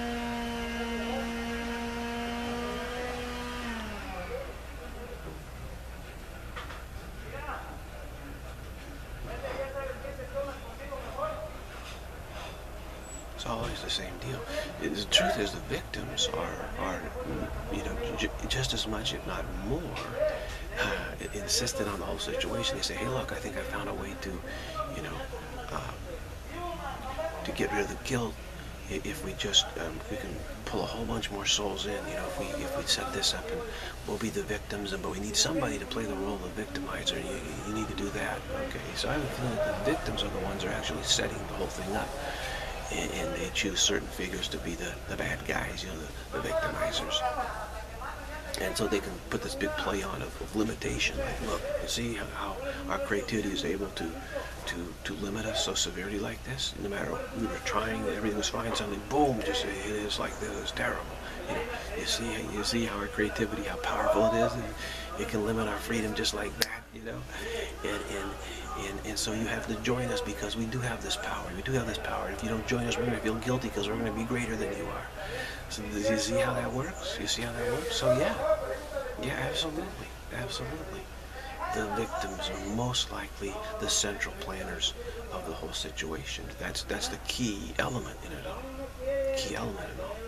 It's always the same deal. The truth is, the victims are just as much, if not more, insistent on the whole situation. They say, hey, look, I think I found a way to get rid of the guilt, if we just we can pull a whole bunch more souls in, you know, if we set this up and we'll be the victims, but we need somebody to play the role of victimizer. You need to do that. Okay, so I have a feeling that the victims are the ones who are actually setting the whole thing up, and they choose certain figures to be the bad guys, you know, the victimizers. And so they can put this big play on of limitation. Like, look, you see how our creativity is able to limit us so severely like this? No matter what we were trying, everything was fine, suddenly, boom, just it is like this. It's terrible. You know, you see how our creativity, how powerful it is, and it can limit our freedom just like that, you know? And so you have to join us because we do have this power. We do have this power. If you don't join us, we're going to feel guilty because we're going to be greater than you are. So do you see how that works? You see how that works? So yeah, absolutely, absolutely. The victims are most likely the central planners of the whole situation. That's the key element in it all. Key element in it all.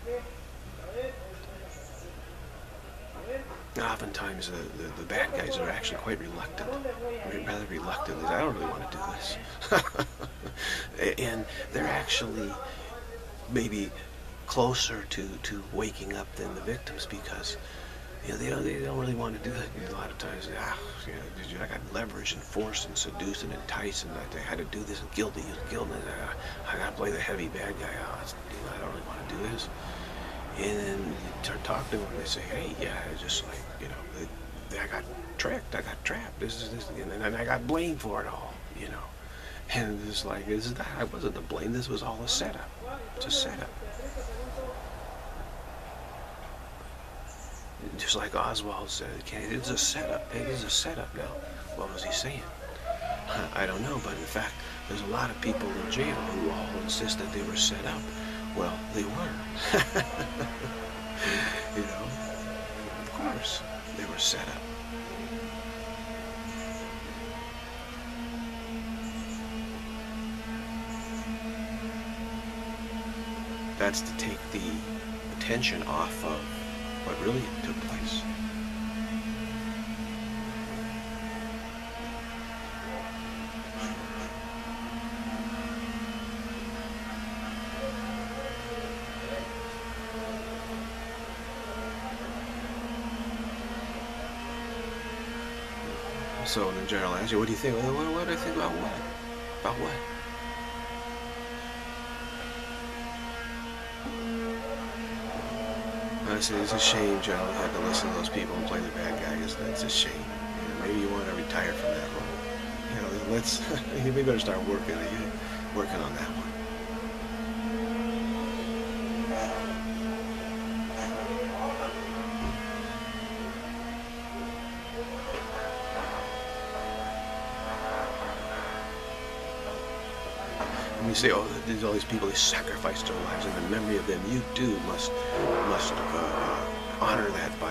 Oftentimes the bad guys are actually quite reluctant, rather reluctant. I don't really want to do this. And they're actually maybe closer to waking up than the victims because, you know, they don't really want to do that. A lot of times, you know, I got leverage and force and seduce and entice, and I had to do this and guilty and guilt, and I got to play the heavy bad guy. You know, I don't really want to do this. And then you start talking to them and they say, hey, yeah, it's just like, you know, I got tricked, I got trapped, this, and I got blamed for it all, you know. And it's like, I wasn't to blame, this was all a setup. It's a setup. Just like Oswald said, it's a setup. It is a setup now. What was he saying? I don't know, but in fact, there's a lot of people in jail who all insist that they were set up. Well, they were. You know, of course, they were set up. That's to take the attention off of what really took place. So the general asks you, what do you think? What do I think about what? About what? I said, it's a shame, General, you had to listen to those people and play the bad guy. It's a shame. You know, maybe you want to retire from that role. You know, let's, you better start working on that one. And you say, oh, there's all these people, they sacrificed their lives, and in memory of them, you too must honor that by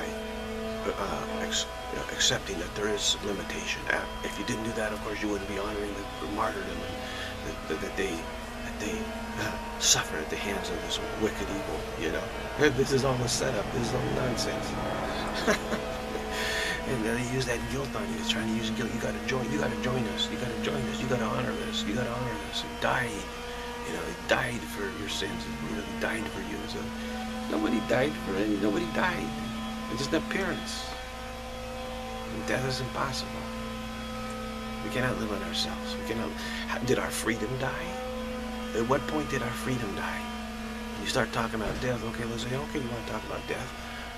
accepting that there is limitation. If you didn't do that, of course, you wouldn't be honoring the martyrdom and that they suffered at the hands of this wicked evil. You know, this is all a setup. This is all nonsense. And they use that guilt on you. It's trying to use guilt. You got to join. You got to join us. You got to join us. You got to honor this. You got to honor this. He died. You know, he died for your sins. You know, he died for you. So nobody died for any. Nobody died. It's just an appearance. And death is impossible. We cannot live on ourselves. We cannot. Did our freedom die? At what point did our freedom die? When you start talking about death, okay, let's say, okay, you want to talk about death.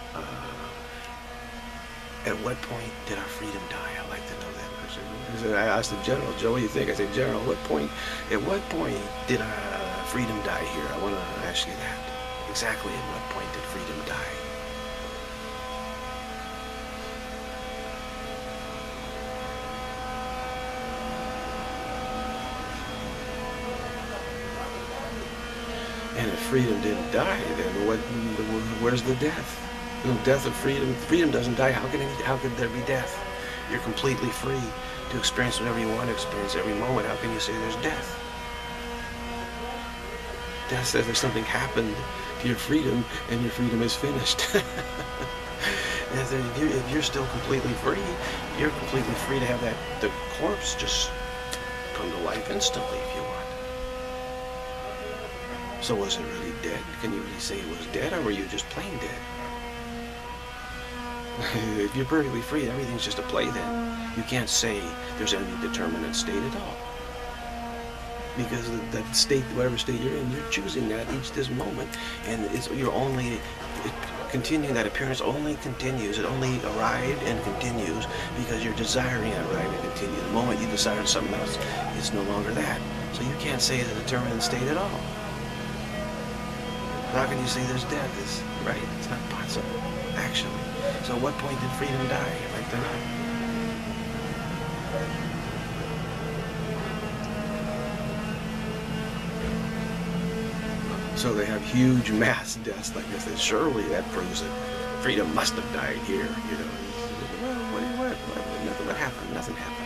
At what point did our freedom die? I'd like to know that. I asked the general, Joe, what do you think? I said, General, at what point did our freedom die here? I want to ask you that. Exactly at what point did freedom die? And if freedom didn't die, then where's the death? You know, death of freedom. Freedom doesn't die. How could there be death? You're completely free to experience whatever you want to experience every moment. How can you say there's death? Death says there's something happened to your freedom, and your freedom is finished. If you're still completely free, you're completely free to have the corpse just come to life instantly if you want. So was it really dead? Can you really say it was dead, or were you just plain dead? If you're perfectly free, everything's just a play then. You can't say there's any determinate state at all. Because that state, whatever state you're in, you're choosing that each this moment, and you're only continuing. That appearance only continues. It only arrived and continues because you're desiring it arrive and continue. The moment you desire something else, it's no longer that. So you can't say it's a determinate state at all. How can you say there's death? Right? It's not possible, actually. So at what point did freedom die? I'd like to know. So they have huge mass deaths like this. And surely that proves that freedom must have died here. You know, well, what happened? Nothing happened.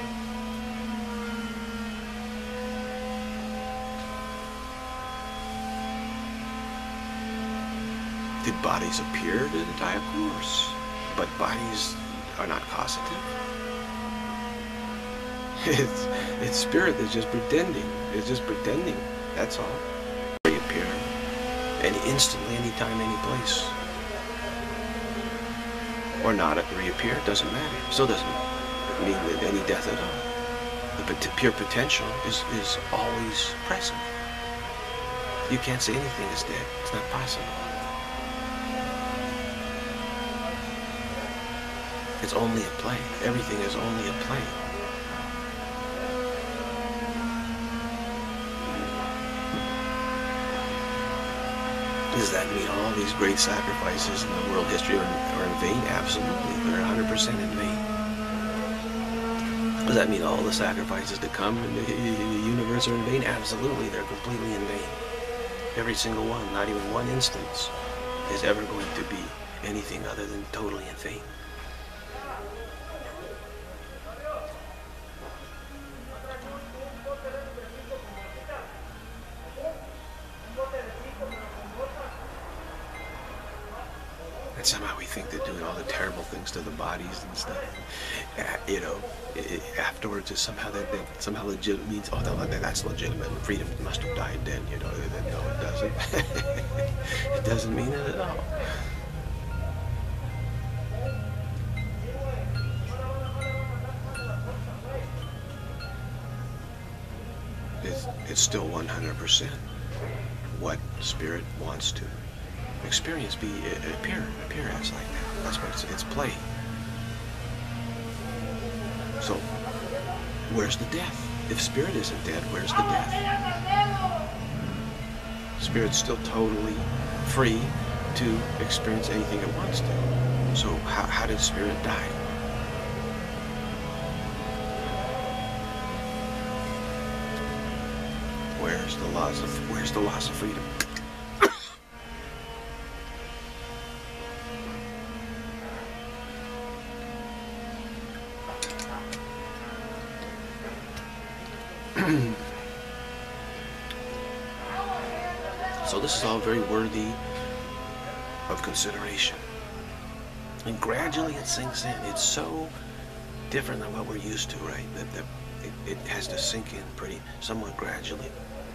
Did bodies appear to die? Of course. But bodies are not causative. It's spirit that's just pretending. It's just pretending. That's all. Reappear. And instantly, anytime, any place. Or not reappear, doesn't matter. Still doesn't mean with any death at all. The pure potential is always present. You can't say anything is dead. It's not possible. It's only a play. Everything is only a play. Does that mean all these great sacrifices in the world history are in vain? Absolutely. They're 100% in vain. Does that mean all the sacrifices to come in the universe are in vain? Absolutely. They're completely in vain. Every single one, not even one instance, is ever going to be anything other than totally in vain. And somehow we think that doing all the terrible things to the bodies and stuff, you know, afterwards is somehow somehow legit means, oh, that's legitimate. Freedom must have died then, you know. No, it doesn't. It doesn't mean it at all. It's still 100% what spirit wants to experience, appear as like that. That's what it's play. So, where's the death? If spirit isn't dead, where's the death? Spirit's still totally free to experience anything it wants to. So, how did spirit die? Where's the loss of freedom? So this is all very worthy of consideration. And gradually it sinks in. It's so different than what we're used to, right? That it has to sink in somewhat gradually.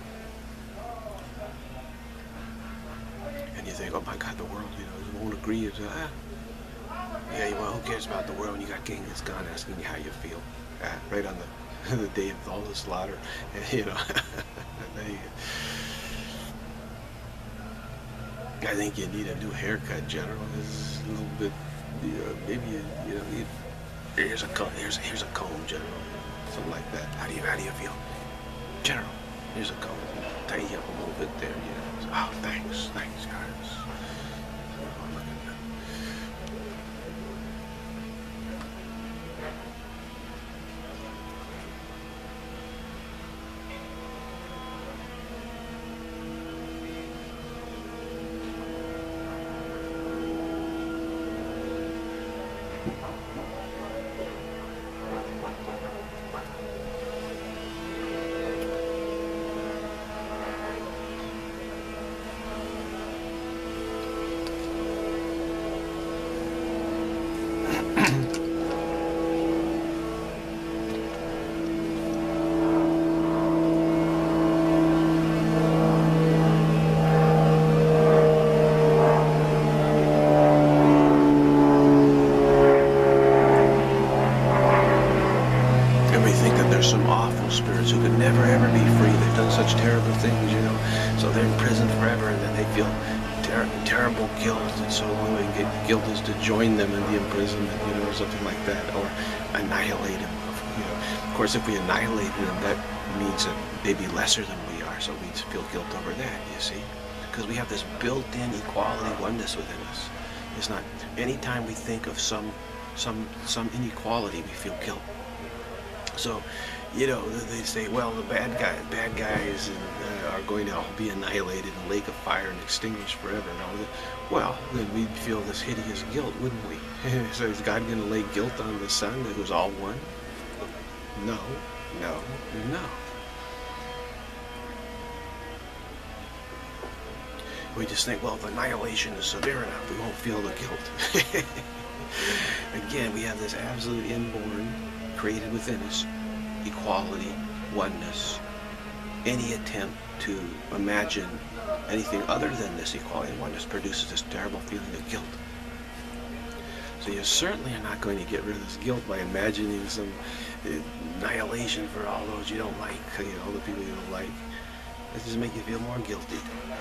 And you think, oh my God, the world, you know, won't agree. It's, yeah, well, who cares about the world when you got Genghis Khan asking you how you feel? Right on the day of all the slaughter, you know. I think you need a new haircut, General. It's a little bit, maybe here's a comb, General, something like that. How do you feel, General? Here's a comb. Tidy up a little bit there, you know. Oh, thanks, guys. Oh, look at that. some awful spirits who could never ever be free. They've done such terrible things, you know, so they're in prison forever, and then they feel terrible guilt, and so the only way to get guilt is to join them in the imprisonment, you know, or something like that, or annihilate them. You know, of course, if we annihilate them, that means that they'd be lesser than we are, so we feel guilt over that. You see, because we have this built-in equality, oneness within us. It's not anytime we think of some inequality, we feel guilt. So, you know, they say, well, the bad guys are going to all be annihilated in a lake of fire and extinguished forever. And all that. Well, then we'd feel this hideous guilt, wouldn't we? So is God going to lay guilt on the Son who's all one? No, no, no. We just think, well, if annihilation is severe enough, we won't feel the guilt. Again, we have this absolute inborn, created within us, equality, oneness. Any attempt to imagine anything other than this equality and oneness produces this terrible feeling of guilt. So you certainly are not going to get rid of this guilt by imagining some annihilation for all those you don't like, you know, all the people you don't like. It just make you feel more guilty.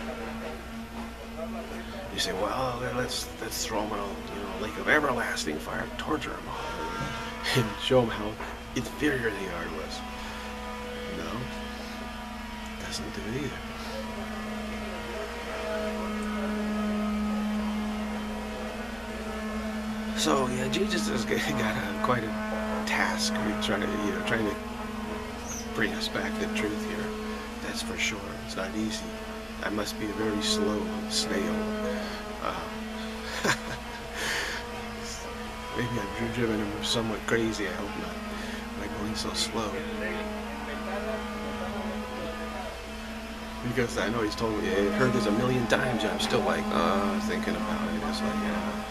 You say, well, let's throw them in a lake of everlasting fire, torture them all, and show them how inferior they are to us. No, doesn't do it either. So yeah, Jesus has got quite a task. We're trying to bring us back to truth here. That's for sure. It's not easy. I must be a very slow snail. Maybe I've driven him somewhat crazy. I hope not. By going so slow. Because I know he's told me, I've heard this a million times, and I'm still like, thinking about it. It's like,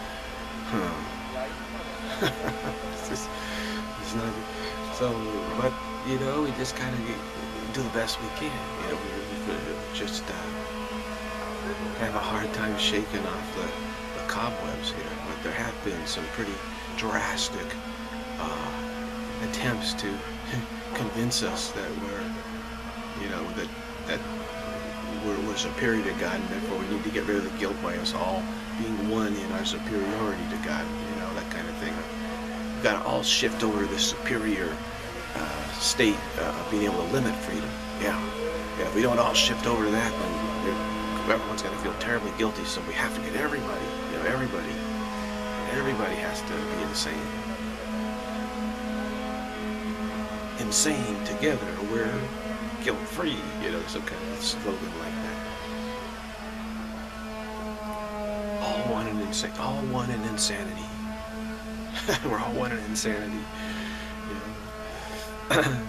it's not. So, but you know, we just kind of do the best we can. You know, we just have a hard time shaking off the cobwebs here. But there have been some pretty drastic attempts to convince us that we're, you know, that we're superior to God, and therefore we need to get rid of the guilt by us all being one in our superiority to God. You know, that kind of thing. We've got to all shift over to this superior state of being able to limit freedom. Yeah. If we don't all shift over to that, then everyone's going to feel terribly guilty. So we have to get everybody, you know, everybody has to be insane together. We're guilt-free, you know, some kind of slogan like that. All one in insanity. We're all one in insanity. You know?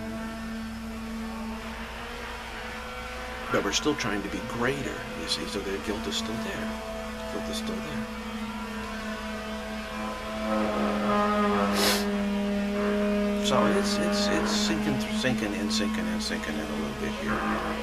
But we're still trying to be greater, you see, so the guilt is still there. Guilt is still there. So it's sinking in a little bit here.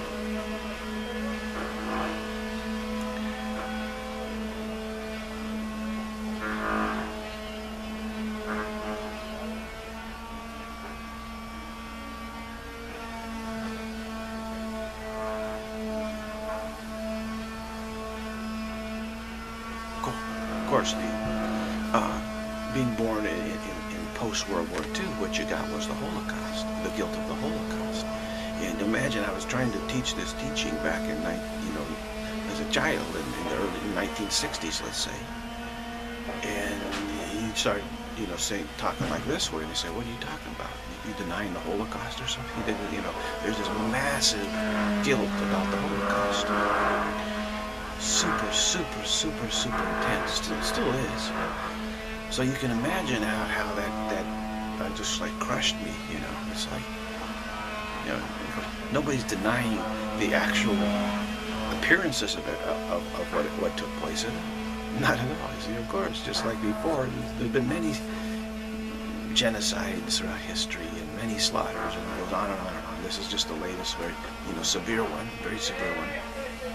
Of course, being born in post-World War II, what you got was the Holocaust, the guilt of the Holocaust. And imagine I was trying to teach this teaching back in, you know, as a child in the early 1960s, let's say. And he started, you know, talking like this way. And they say, "What are you talking about? You denying the Holocaust or something?" He didn't, you know. There's this massive guilt about the Holocaust. Super intense. It still is. So you can imagine how that just like crushed me, you know. It's like, you know, nobody's denying the actual appearances of it, of what took place in it. Not at all. See, of course, just like before, there's been many genocides throughout history and many slaughters, and it goes on and on and on. This is just the latest, very, you know, severe one, very severe one.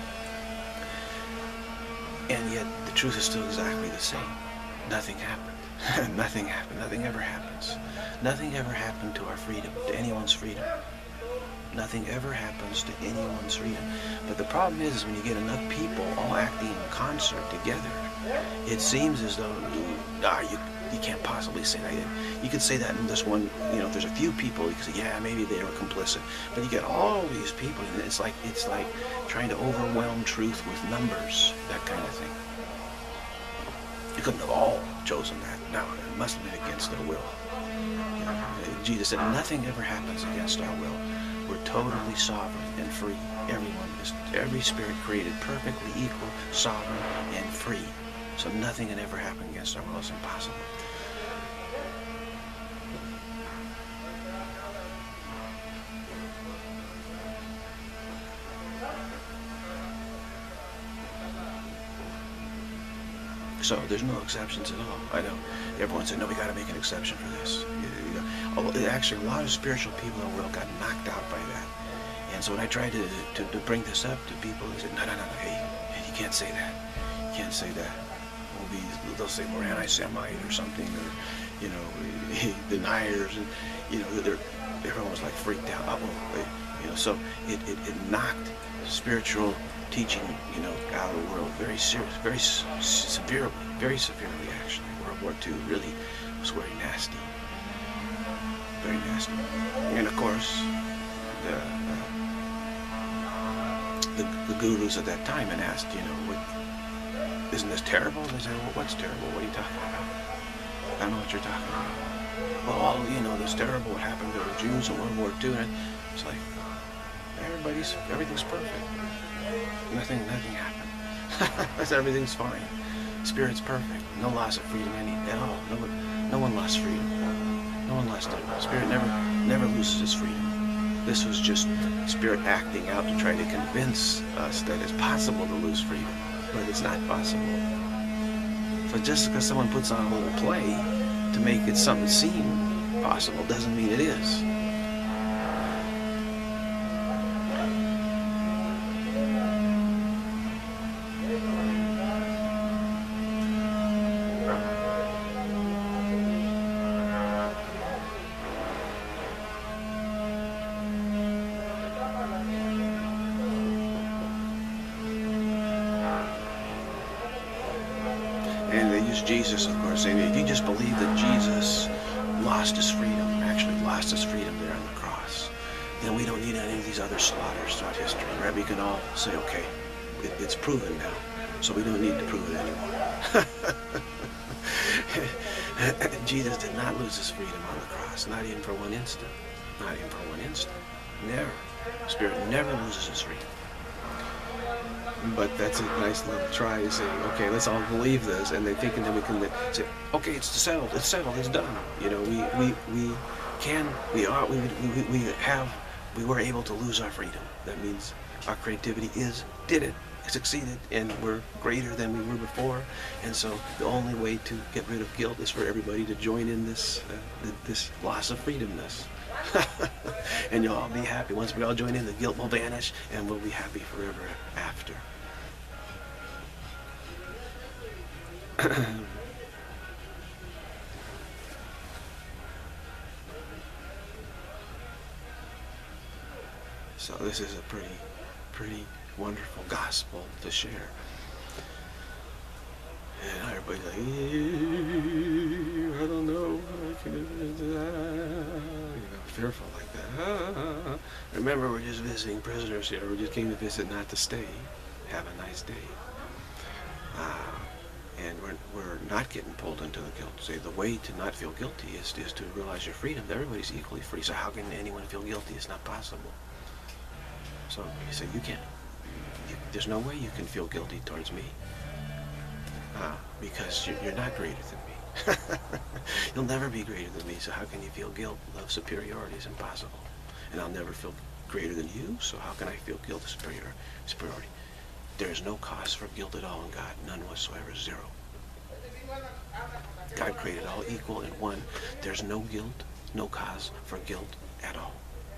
And yet the truth is still exactly the same. Nothing happened. Nothing happened. Nothing ever happens. Nothing ever happened to our freedom, to anyone's freedom. Nothing ever happens to anyone's freedom. But the problem is when you get enough people all acting in concert together, it seems as though you can't possibly say that. You could say that in this one, if there's a few people, you can say, yeah, maybe they were complicit. But you get all these people, and it's like trying to overwhelm truth with numbers, that kind of thing. You couldn't have all chosen that. No, it must have been against their will. Jesus said, nothing ever happens against our will. We're totally sovereign and free. Every spirit created perfectly equal, sovereign, and free. So nothing can ever happen against our will. It's impossible. So there's no exceptions at all. I know everyone said, no, we got to make an exception for this. Actually, a lot of spiritual people in the world got knocked out by that. And so when I tried to bring this up to people, they said, no, hey, you can't say that. You can't say that. They'll say we're anti-Semite or something, or, deniers, and, everyone was like freaked out. So it knocked spiritual teaching, out of the world very serious, very severely, actually. World War II really was very nasty. Very nasty. And of course, the gurus at that time and asked, isn't this terrible? They said, well, what's terrible? What are you talking about? I don't know what you're talking about. Well, this terrible what happened to the Jews in World War II. And it's like, everything's perfect. Nothing happened. Everything's fine. Spirit's perfect. No loss of freedom at all. No one lost freedom. No one lost it. Spirit never loses its freedom. This was just Spirit acting out to try to convince us that it's possible to lose freedom, but it's not possible. So just because someone puts on a little play to make it something seem possible doesn't mean it is. And they use Jesus, of course, saying if you just believe that Jesus lost his freedom, actually lost his freedom there on the cross, then we don't need any of these other slaughters throughout history, right? We can all say, okay, it's proven now, so we don't need to prove it anymore. Jesus did not lose his freedom on the cross, not even for one instant. Not even for one instant. Never. Spirit never loses his freedom. But that's a nice little try to say, okay, let's all believe this, and they thinking that we can say, okay, it's settled, it's done. We were able to lose our freedom. That means our creativity did it, succeeded, and we're greater than we were before. And so the only way to get rid of guilt is for everybody to join in this loss of freedomness. And you'll all be happy. Once we all join in, the guilt will vanish, and we'll be happy forever after. So this is a pretty wonderful gospel to share. And everybody's like, I don't know, fearful like that. Remember, we're just visiting prisoners here. We just came to visit, not to stay. Have a nice day. And we're not getting pulled into the guilt. Say the way to not feel guilty is to realize your freedom. Everybody's equally free. So how can anyone feel guilty? It's not possible. So you say you can't. There's no way you can feel guilty towards me. Because you're not greater than me. You'll never be greater than me, so how can you feel guilt? Love superiority is impossible. And I'll never feel greater than you, so how can I feel guilt of superiority? There is no cause for guilt at all in God, none whatsoever, zero. God created all equal in one. There's no guilt, no cause for guilt at all.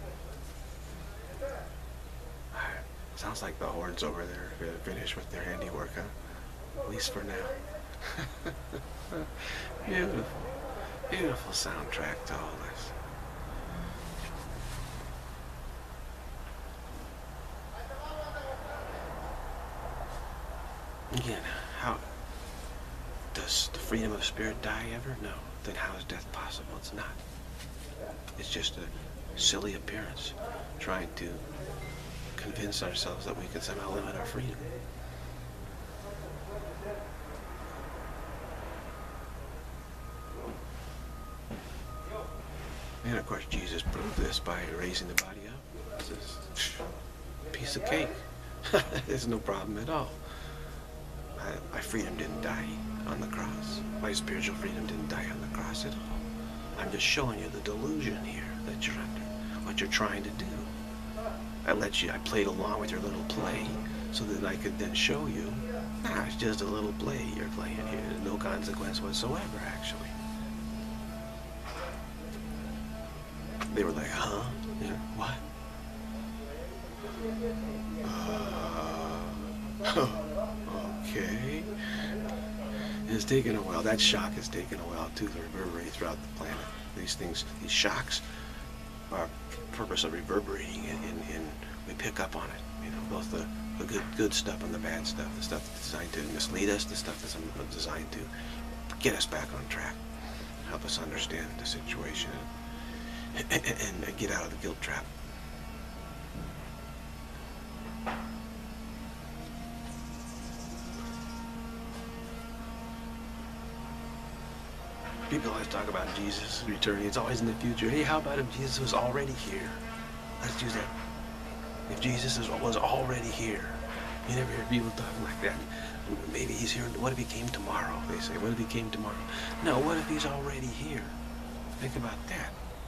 Sounds like the hordes over there finished with their handiwork, huh? At least for now. Beautiful, beautiful soundtrack to all this. Again, how does the freedom of spirit die ever? No. Then how is death possible? It's not. It's just a silly appearance, trying to convince ourselves that we can somehow limit our freedom. And of course, Jesus proved this by raising the body up. It's a piece of cake. There's no problem at all. My freedom didn't die on the cross. My spiritual freedom didn't die on the cross at all. I'm just showing you the delusion here that you're under, what you're trying to do. I played along with your little play so that I could then show you, it's just a little play you're playing here. There's no consequence whatsoever, actually. They were like, huh? You know, what? Okay. It's taken a while. That shock has taken a while too to reverberate throughout the planet. These things, these shocks, are purpose of reverberating, and we pick up on it. You know, both the good stuff and the bad stuff. The stuff that's designed to mislead us, the stuff that's designed to get us back on track, help us understand the situation, and get out of the guilt trap. People always talk about Jesus returning. It's always in the future. Hey, how about if Jesus was already here? Let's use that. If Jesus was already here. You never hear people talking like that. Maybe he's here. What if he came tomorrow? They say, what if he came tomorrow? No, what if he's already here? Think about that.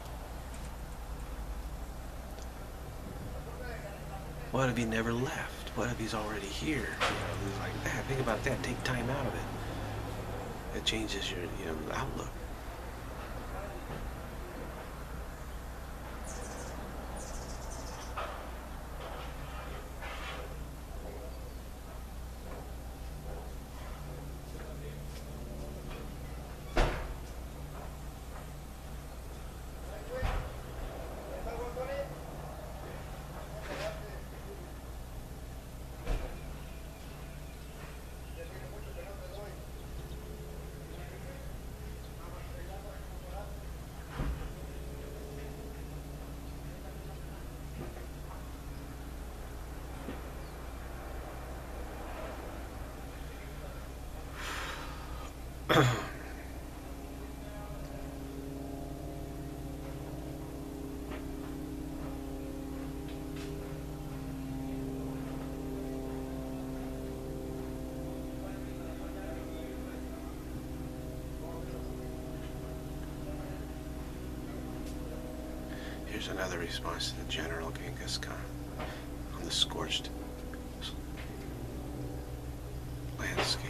What if he never left? What if he's already here? You know, things like that. Think about that. Take time out of it. It changes your, outlook. Here's another response to the General Genghis Khan on the scorched landscape.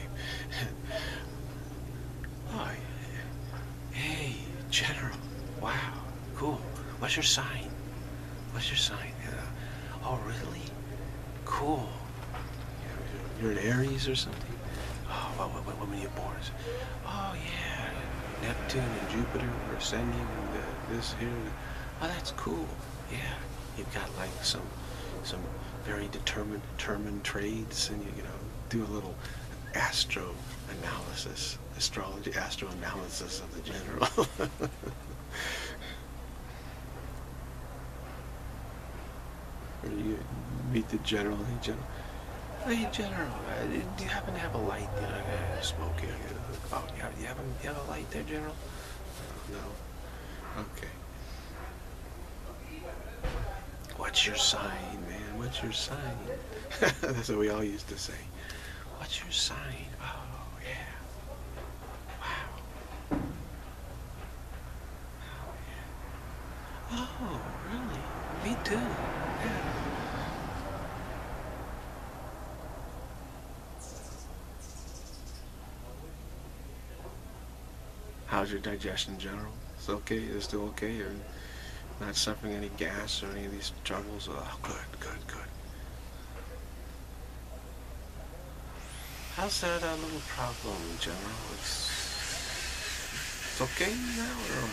Oh, hey, General. Wow, cool. What's your sign? What's your sign? Oh, really? Cool. You're an Aries or something? Oh, when were you born? Oh, yeah. Neptune and Jupiter are ascending, and this here. Oh, that's cool. Yeah, you've got like some very determined trades, and you do a little astro analysis, astro analysis of the General. Or you meet the General. Hey, General. Hey, General. Do you happen to have a light? Smoking. Oh, you have a light there, General? No. Okay. What's your sign, man? What's your sign? That's what we all used to say. What's your sign? Oh, yeah. Wow. Oh, yeah. Oh, really? Me too. Yeah. How's your digestion, General? It's okay? Is it still okay? Or not suffering any gas or any of these troubles? Oh, good. How's that little problem, General? It's okay now? Or...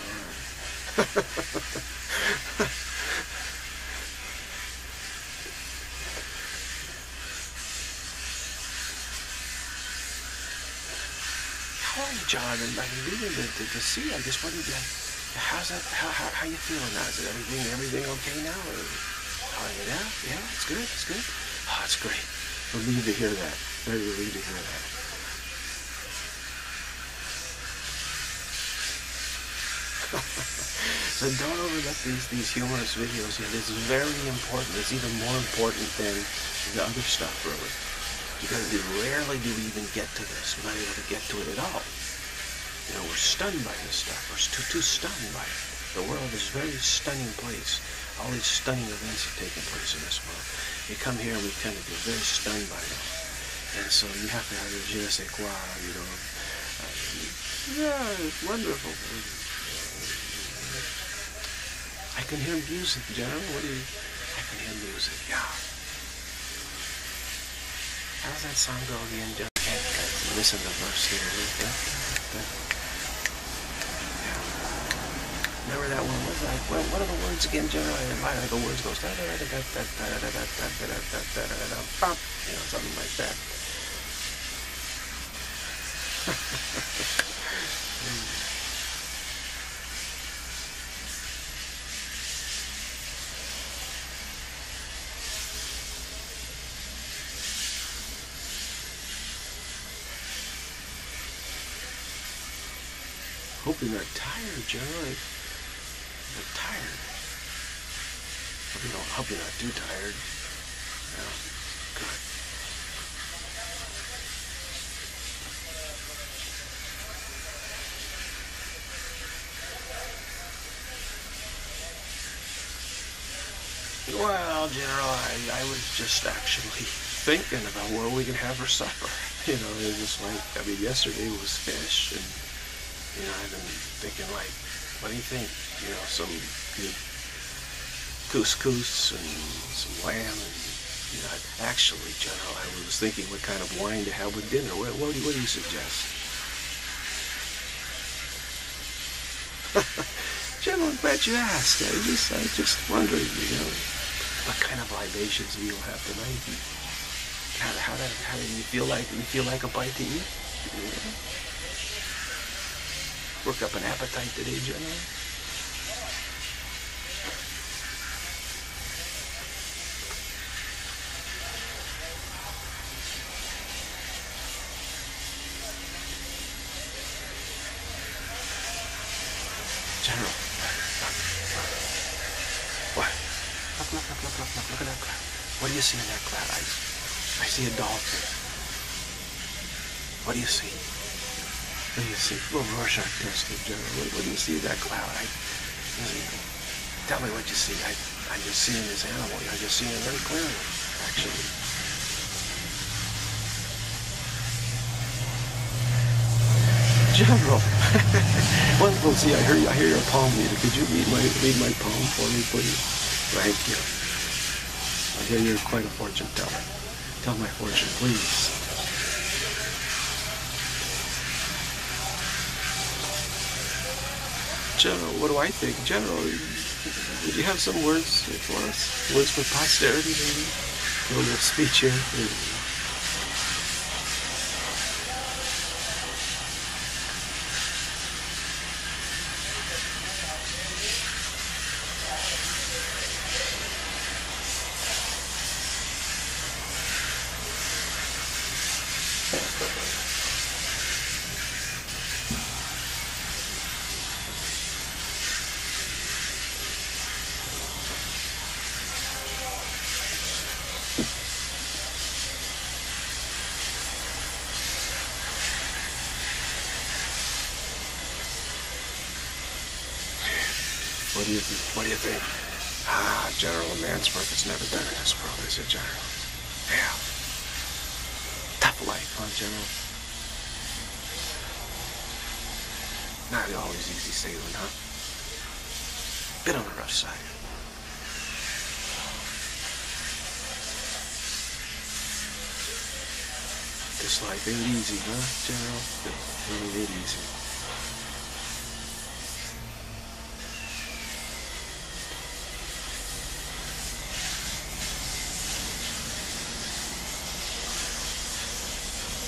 How are you, John? I've been meaning to see. I just wanted to. How's that? How you feeling now? Is it everything okay now? Or, oh, yeah, it's good. It's good. Oh, it's great. Relieved to hear that. Very relieved to hear that. So don't overlook these humorous videos. Yeah, this is very important. It's even more important than the other stuff, really. Because rarely do we even get to this. We're not able to get to it at all. You know, we're stunned by this stuff. We're too stunned by it. The world is a very stunning place. All these stunning events have taken place in this world. We come here and we tend to get very stunned by them. And so you have to have a je ne sais quoi, you know. Yeah, it's wonderful. I can hear music, General. What do you... I can hear music, yeah. How's that song go again, General? Can't listen to the verse here. Yeah. Remember that one? What's like? What are the words again, General? The words goes... You know, something like that. Hope you're not tired, General. You're tired. Hope you're not too tired. No. Good. Well, General, I was just actually thinking about what we can have for supper. You know, it was just like, I mean, yesterday was fish, and, you know, I've been thinking, like, what do you think? You know, some good couscous and some lamb, and, you know, actually, General, I was thinking what kind of wine to have with dinner. What do you suggest? General, I'm glad you asked. I just wondering, you know, what kind of libations you'll have tonight. How do you feel like? You feel like a bite to eat? Yeah. Work up an appetite today, General. General. What? Look at that cloud. What do you see in that cloud? I see a dolphin. What do you see? What do you see? A little Rorschach test, General. What do you see in that cloud? Tell me what you see. I'm just seeing this animal. I'm just seeing it very clearly, actually. General. Well, see, I hear your palm reader. Could you read my palm for me, please? Thank you. I hear you're quite a fortune teller. Tell my fortune, please. General, what do I think? General, would you have some words for us? Words for posterity, maybe? A little speech here. What do you think? General, a man's work is never done in this world, is it, General? Yeah. Tough life, huh, General? Not always easy sailing, huh? Bit on the rough side. This life ain't easy, huh, General? It really ain't easy.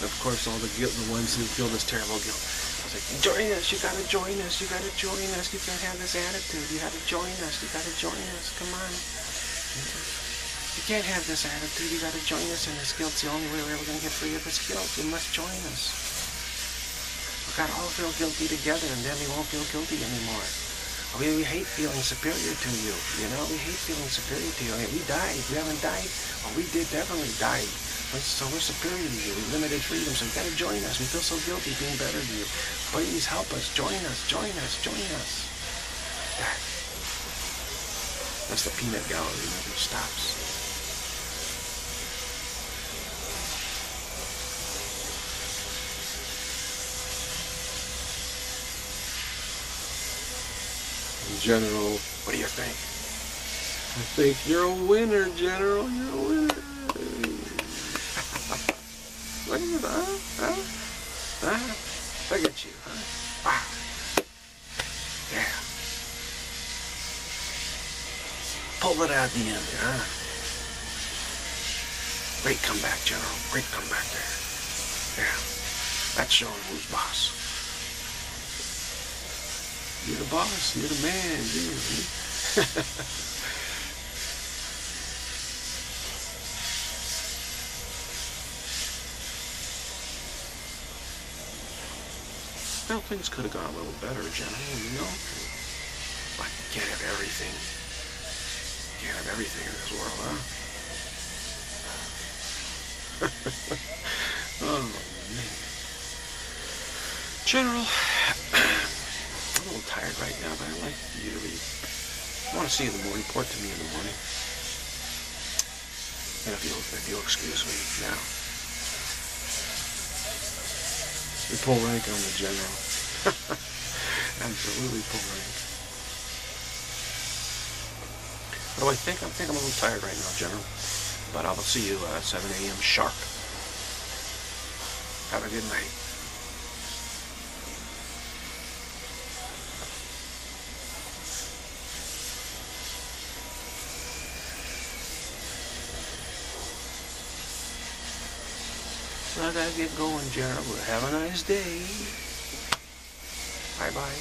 Of course, all the ones who feel this terrible guilt. I was like, join us, you gotta join us, you gotta join us, you can't have this attitude, you gotta join us, you gotta join us, come on. You can't have this attitude, you gotta join us in this guilt. It's the only way we're ever gonna get free of this guilt. You must join us. We gotta all feel guilty together, and then we won't feel guilty anymore. We hate feeling superior to you, you know? We hate feeling superior to you. I mean, we died. We haven't died. Well, we did definitely died. So we're superior to you. We limited freedom, so you gotta join us. We feel so guilty being better to you. Please help us. Join us. Join us. Join us. That's the peanut gallery. Never stops. General, what do you think? I think you're a winner, General. You're a winner. Look at that, huh? Look at you, huh? Wow. Yeah. Pull it out the end, huh? Great comeback, General. Great comeback there. Yeah. That's showing who's boss. You're the boss. You're the man. Well, things could have gone a little better, General, you know? But you can't have everything. You can't have everything in this world, huh? Oh, man. General, I'm a little tired right now, but I'd like you to leave. I want to see you in the morning. Report to me in the morning. And if you'll excuse me now. You pull rank on the General. Absolutely pull rank. What do I think? I think I'm a little tired right now, General. But I will see you 7 a.m. sharp. Have a good night. I gotta get going, General. Have a nice day. Bye-bye.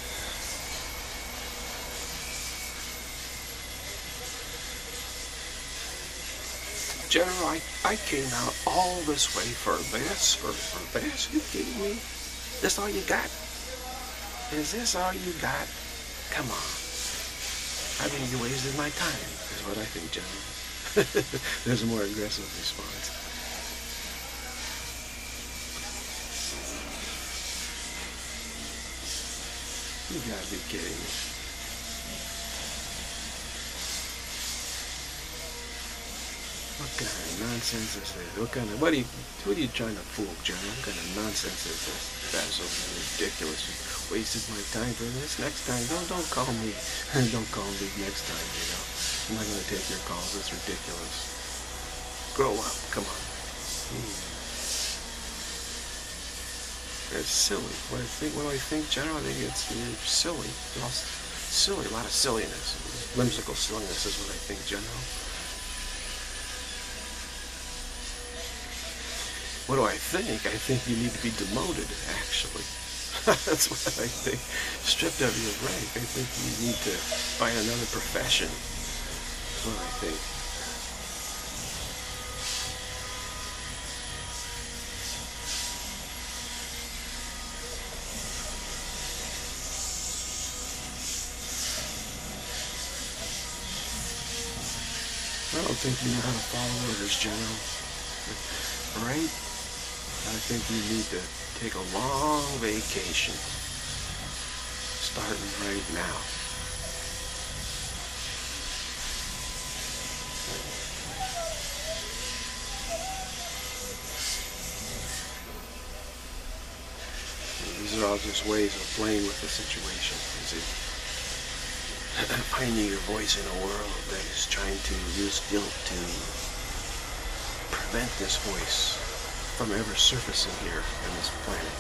General, I came out all this way for this, for this. You kidding me? This all you got? Is this all you got? Come on. I think you wasted my time, is what I think, General. There's a more aggressive response. You gotta be kidding me. What kind of nonsense is this? What are you trying to fool, General? What kind of nonsense is this? That's so ridiculous. You wasted my time for this. Next time, don't call me. Don't call me next time, you know. I'm not gonna take your calls. That's ridiculous. Grow up, come on. It's silly. What do I think, General? I think it's silly. Silly, a lot of silliness. Whimsical silliness is what I think, General. What do I think? I think you need to be demoted, actually. That's what I think. Stripped of your rank. I think you need to find another profession. That's what I think. I don't think you know how to follow orders, General. Right? I think you need to take a long vacation. Starting right now. These are all just ways of playing with the situation, is it? Finding your voice in a world that is trying to use guilt to prevent this voice from ever surfacing here on this planet.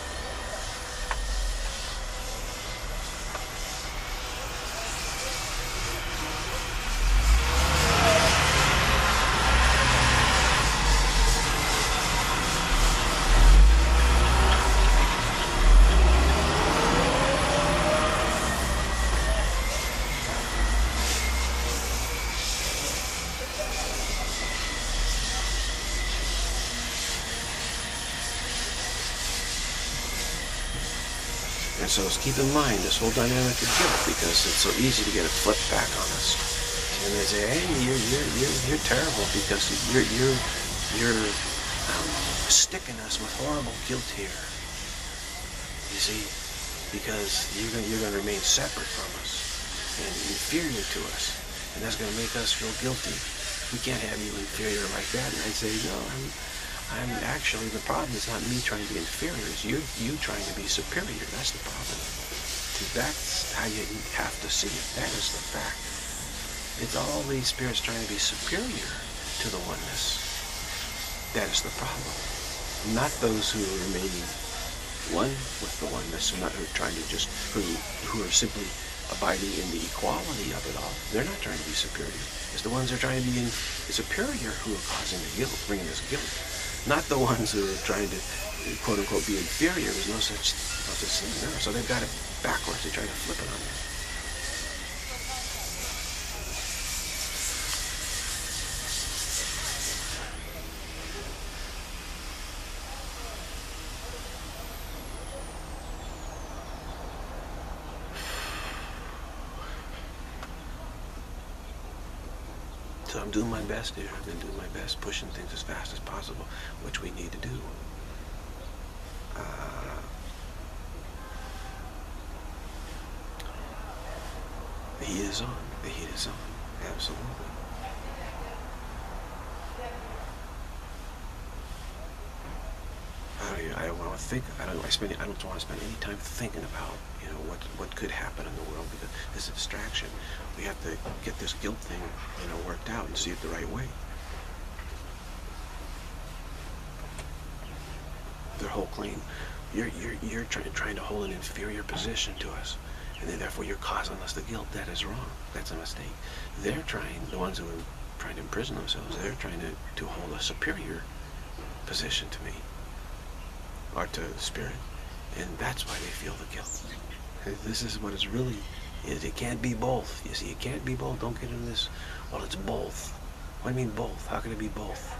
And so keep in mind this whole dynamic of guilt, because it's so easy to get it flipped back on us. And they say, hey, you're terrible because you're sticking us with horrible guilt here. You see, because you're going to remain separate from us and inferior to us, and that's going to make us feel guilty. We can't have you inferior like that. And I'd say, no, I'm actually, the problem is not me trying to be inferior, it's you trying to be superior. That's the problem. See, that's how you have to see it. That is the fact. It's all these spirits trying to be superior to the oneness. That is the problem. Not those who are remaining one with the oneness, who are trying to just, who are simply abiding in the equality of it all. They're not trying to be superior. It's the ones who are trying to be superior who are causing the guilt, bringing us guilt. Not the ones who are trying to, quote unquote, be inferior. There's no such thing there. So they've got it backwards. They try to flip it on you. So I'm doing my best here. I've been doing my best, pushing things as fast as possible, which we need to do. The heat is on. The heat is on. Absolutely. I don't want to think. I don't want to spend any time thinking about, what could happen in the world, because it's a distraction. We have to get this guilt thing, worked out and see it the right way. Their whole claim, you're trying to hold an inferior position to us, and then therefore you're causing us the guilt. That is wrong. That's a mistake. They're trying, the ones who are trying to imprison themselves, they're trying to hold a superior position to me, or to the spirit, and that's why they feel the guilt. This is what it's really is. It can't be both. You see, it can't be both. Don't get into this. Well, it's both. What do you mean both? How can it be both?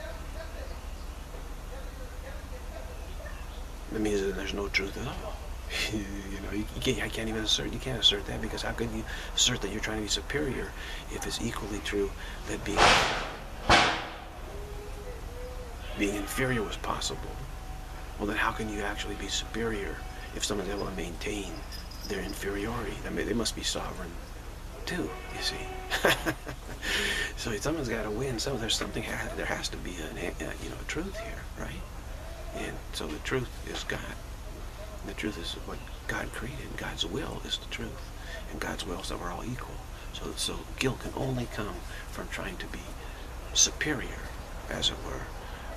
That means that there's no truth at all. I can't even assert. You can't assert that, because how could you assert that you're trying to be superior if it's equally true that being inferior was possible? Well, then how can you actually be superior if someone's able to maintain their inferiority? I mean, they must be sovereign too, you see. So someone's got to win. There has to be a truth here, right? And so the truth is God. The truth is what God created. God's will is the truth, and God's will is that we're all equal. So guilt can only come from trying to be superior, as it were.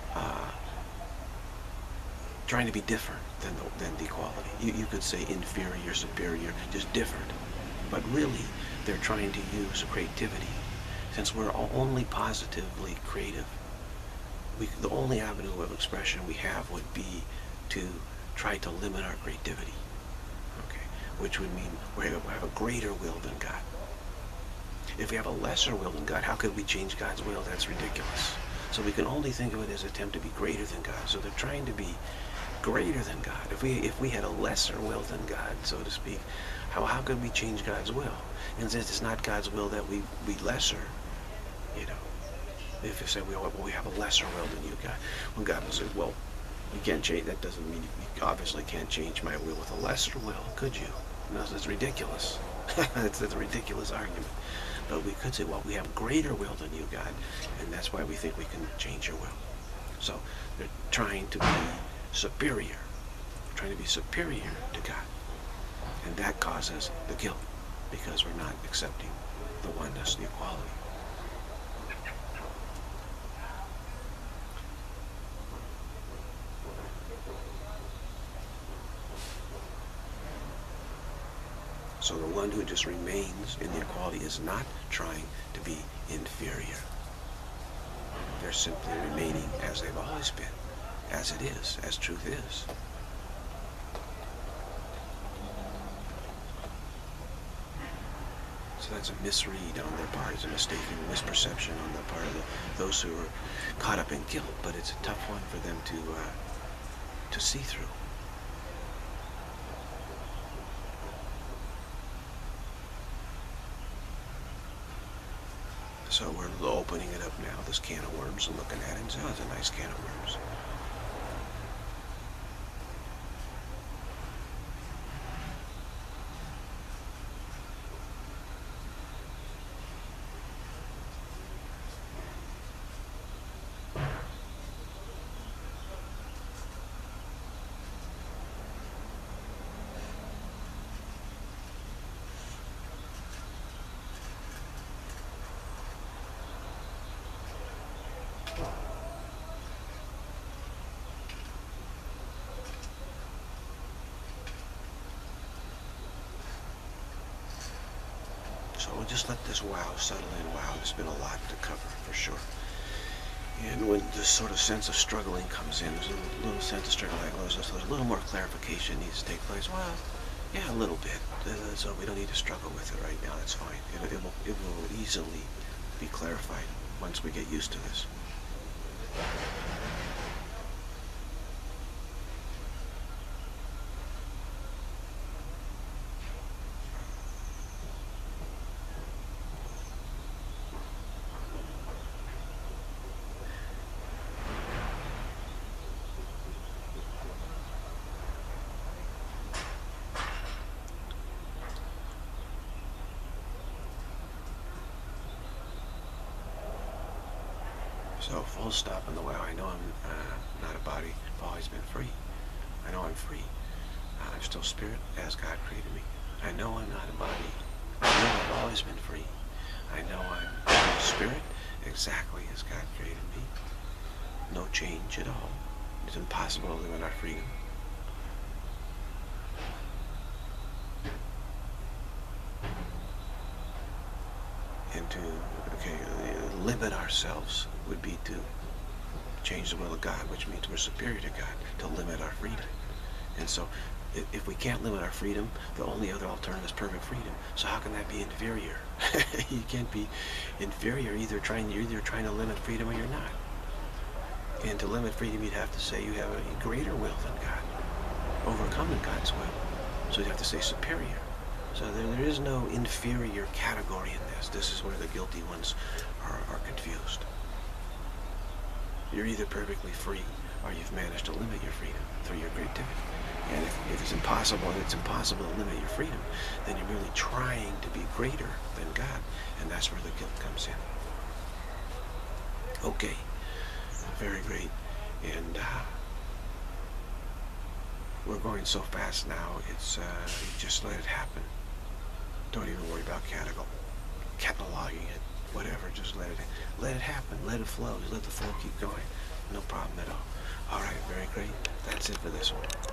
Trying to be different than the equality. You could say inferior, superior, just different. But really, they're trying to use creativity. Since we're only positively creative, the only avenue of expression we have would be to try to limit our creativity. Okay, which would mean we have a greater will than God. If we have a lesser will than God, how could we change God's will? That's ridiculous. So we can only think of it as an attempt to be greater than God. So they're trying to be greater than God. If we had a lesser will than God, so to speak, how could we change God's will? And since it's not God's will that we lesser, if you say, we have a lesser will than you, God, when God will say, well, you can't change, that doesn't mean you obviously can't change my will with a lesser will, could you? No, that's ridiculous. That's a ridiculous argument. But we could say, well, we have greater will than you, God, and that's why we think we can change your will. So they're trying to be superior, trying to be superior to God. And that causes the guilt, because we're not accepting the oneness, the equality. So the one who just remains in the equality is not trying to be inferior. They're simply remaining as they've always been, as it is, as truth is. So that's a misread on their part. It's a mistaken misperception on the part of those who are caught up in guilt, but it's a tough one for them to see through. So we're opening it up now, this can of worms, and looking at it and saying, oh, it's a nice can of worms. So we'll just let this wow settle in. Wow, there's been a lot to cover for sure. And when this sort of sense of struggling comes in, there's a little sense of struggle, like, oh, there's a little more clarification needs to take place. Well, yeah, a little bit. So we don't need to struggle with it right now. That's fine. It will easily be clarified once we get used to this. So full stop in the wow. I know I'm not a body. I've always been free. I know I'm free. I'm still spirit as God created me. I know I'm not a body. I know I've always been free. I know I'm spirit exactly as God created me. No change at all. It's impossible to limit our freedom. And to limit ourselves would be to change the will of God, which means we're superior to God, to limit our freedom. And so if we can't limit our freedom, the only other alternative is perfect freedom. So how can that be inferior? You can't be inferior. You're either trying to limit freedom or you're not. And to limit freedom, you'd have to say you have a greater will than God, overcoming God's will. So you'd have to say superior. So there is no inferior category in this. This is where the guilty ones are confused. You're either perfectly free or you've managed to limit your freedom through your creativity. And if it's impossible, and it's impossible to limit your freedom, then you're really trying to be greater than God. And that's where the guilt comes in. Okay. Very great. And we're going so fast now, it's you just let it happen. Don't even worry about cataloging it, whatever. Just let it happen. Let it flow. Just let the flow keep going. No problem at all. All right, very great. That's it for this one.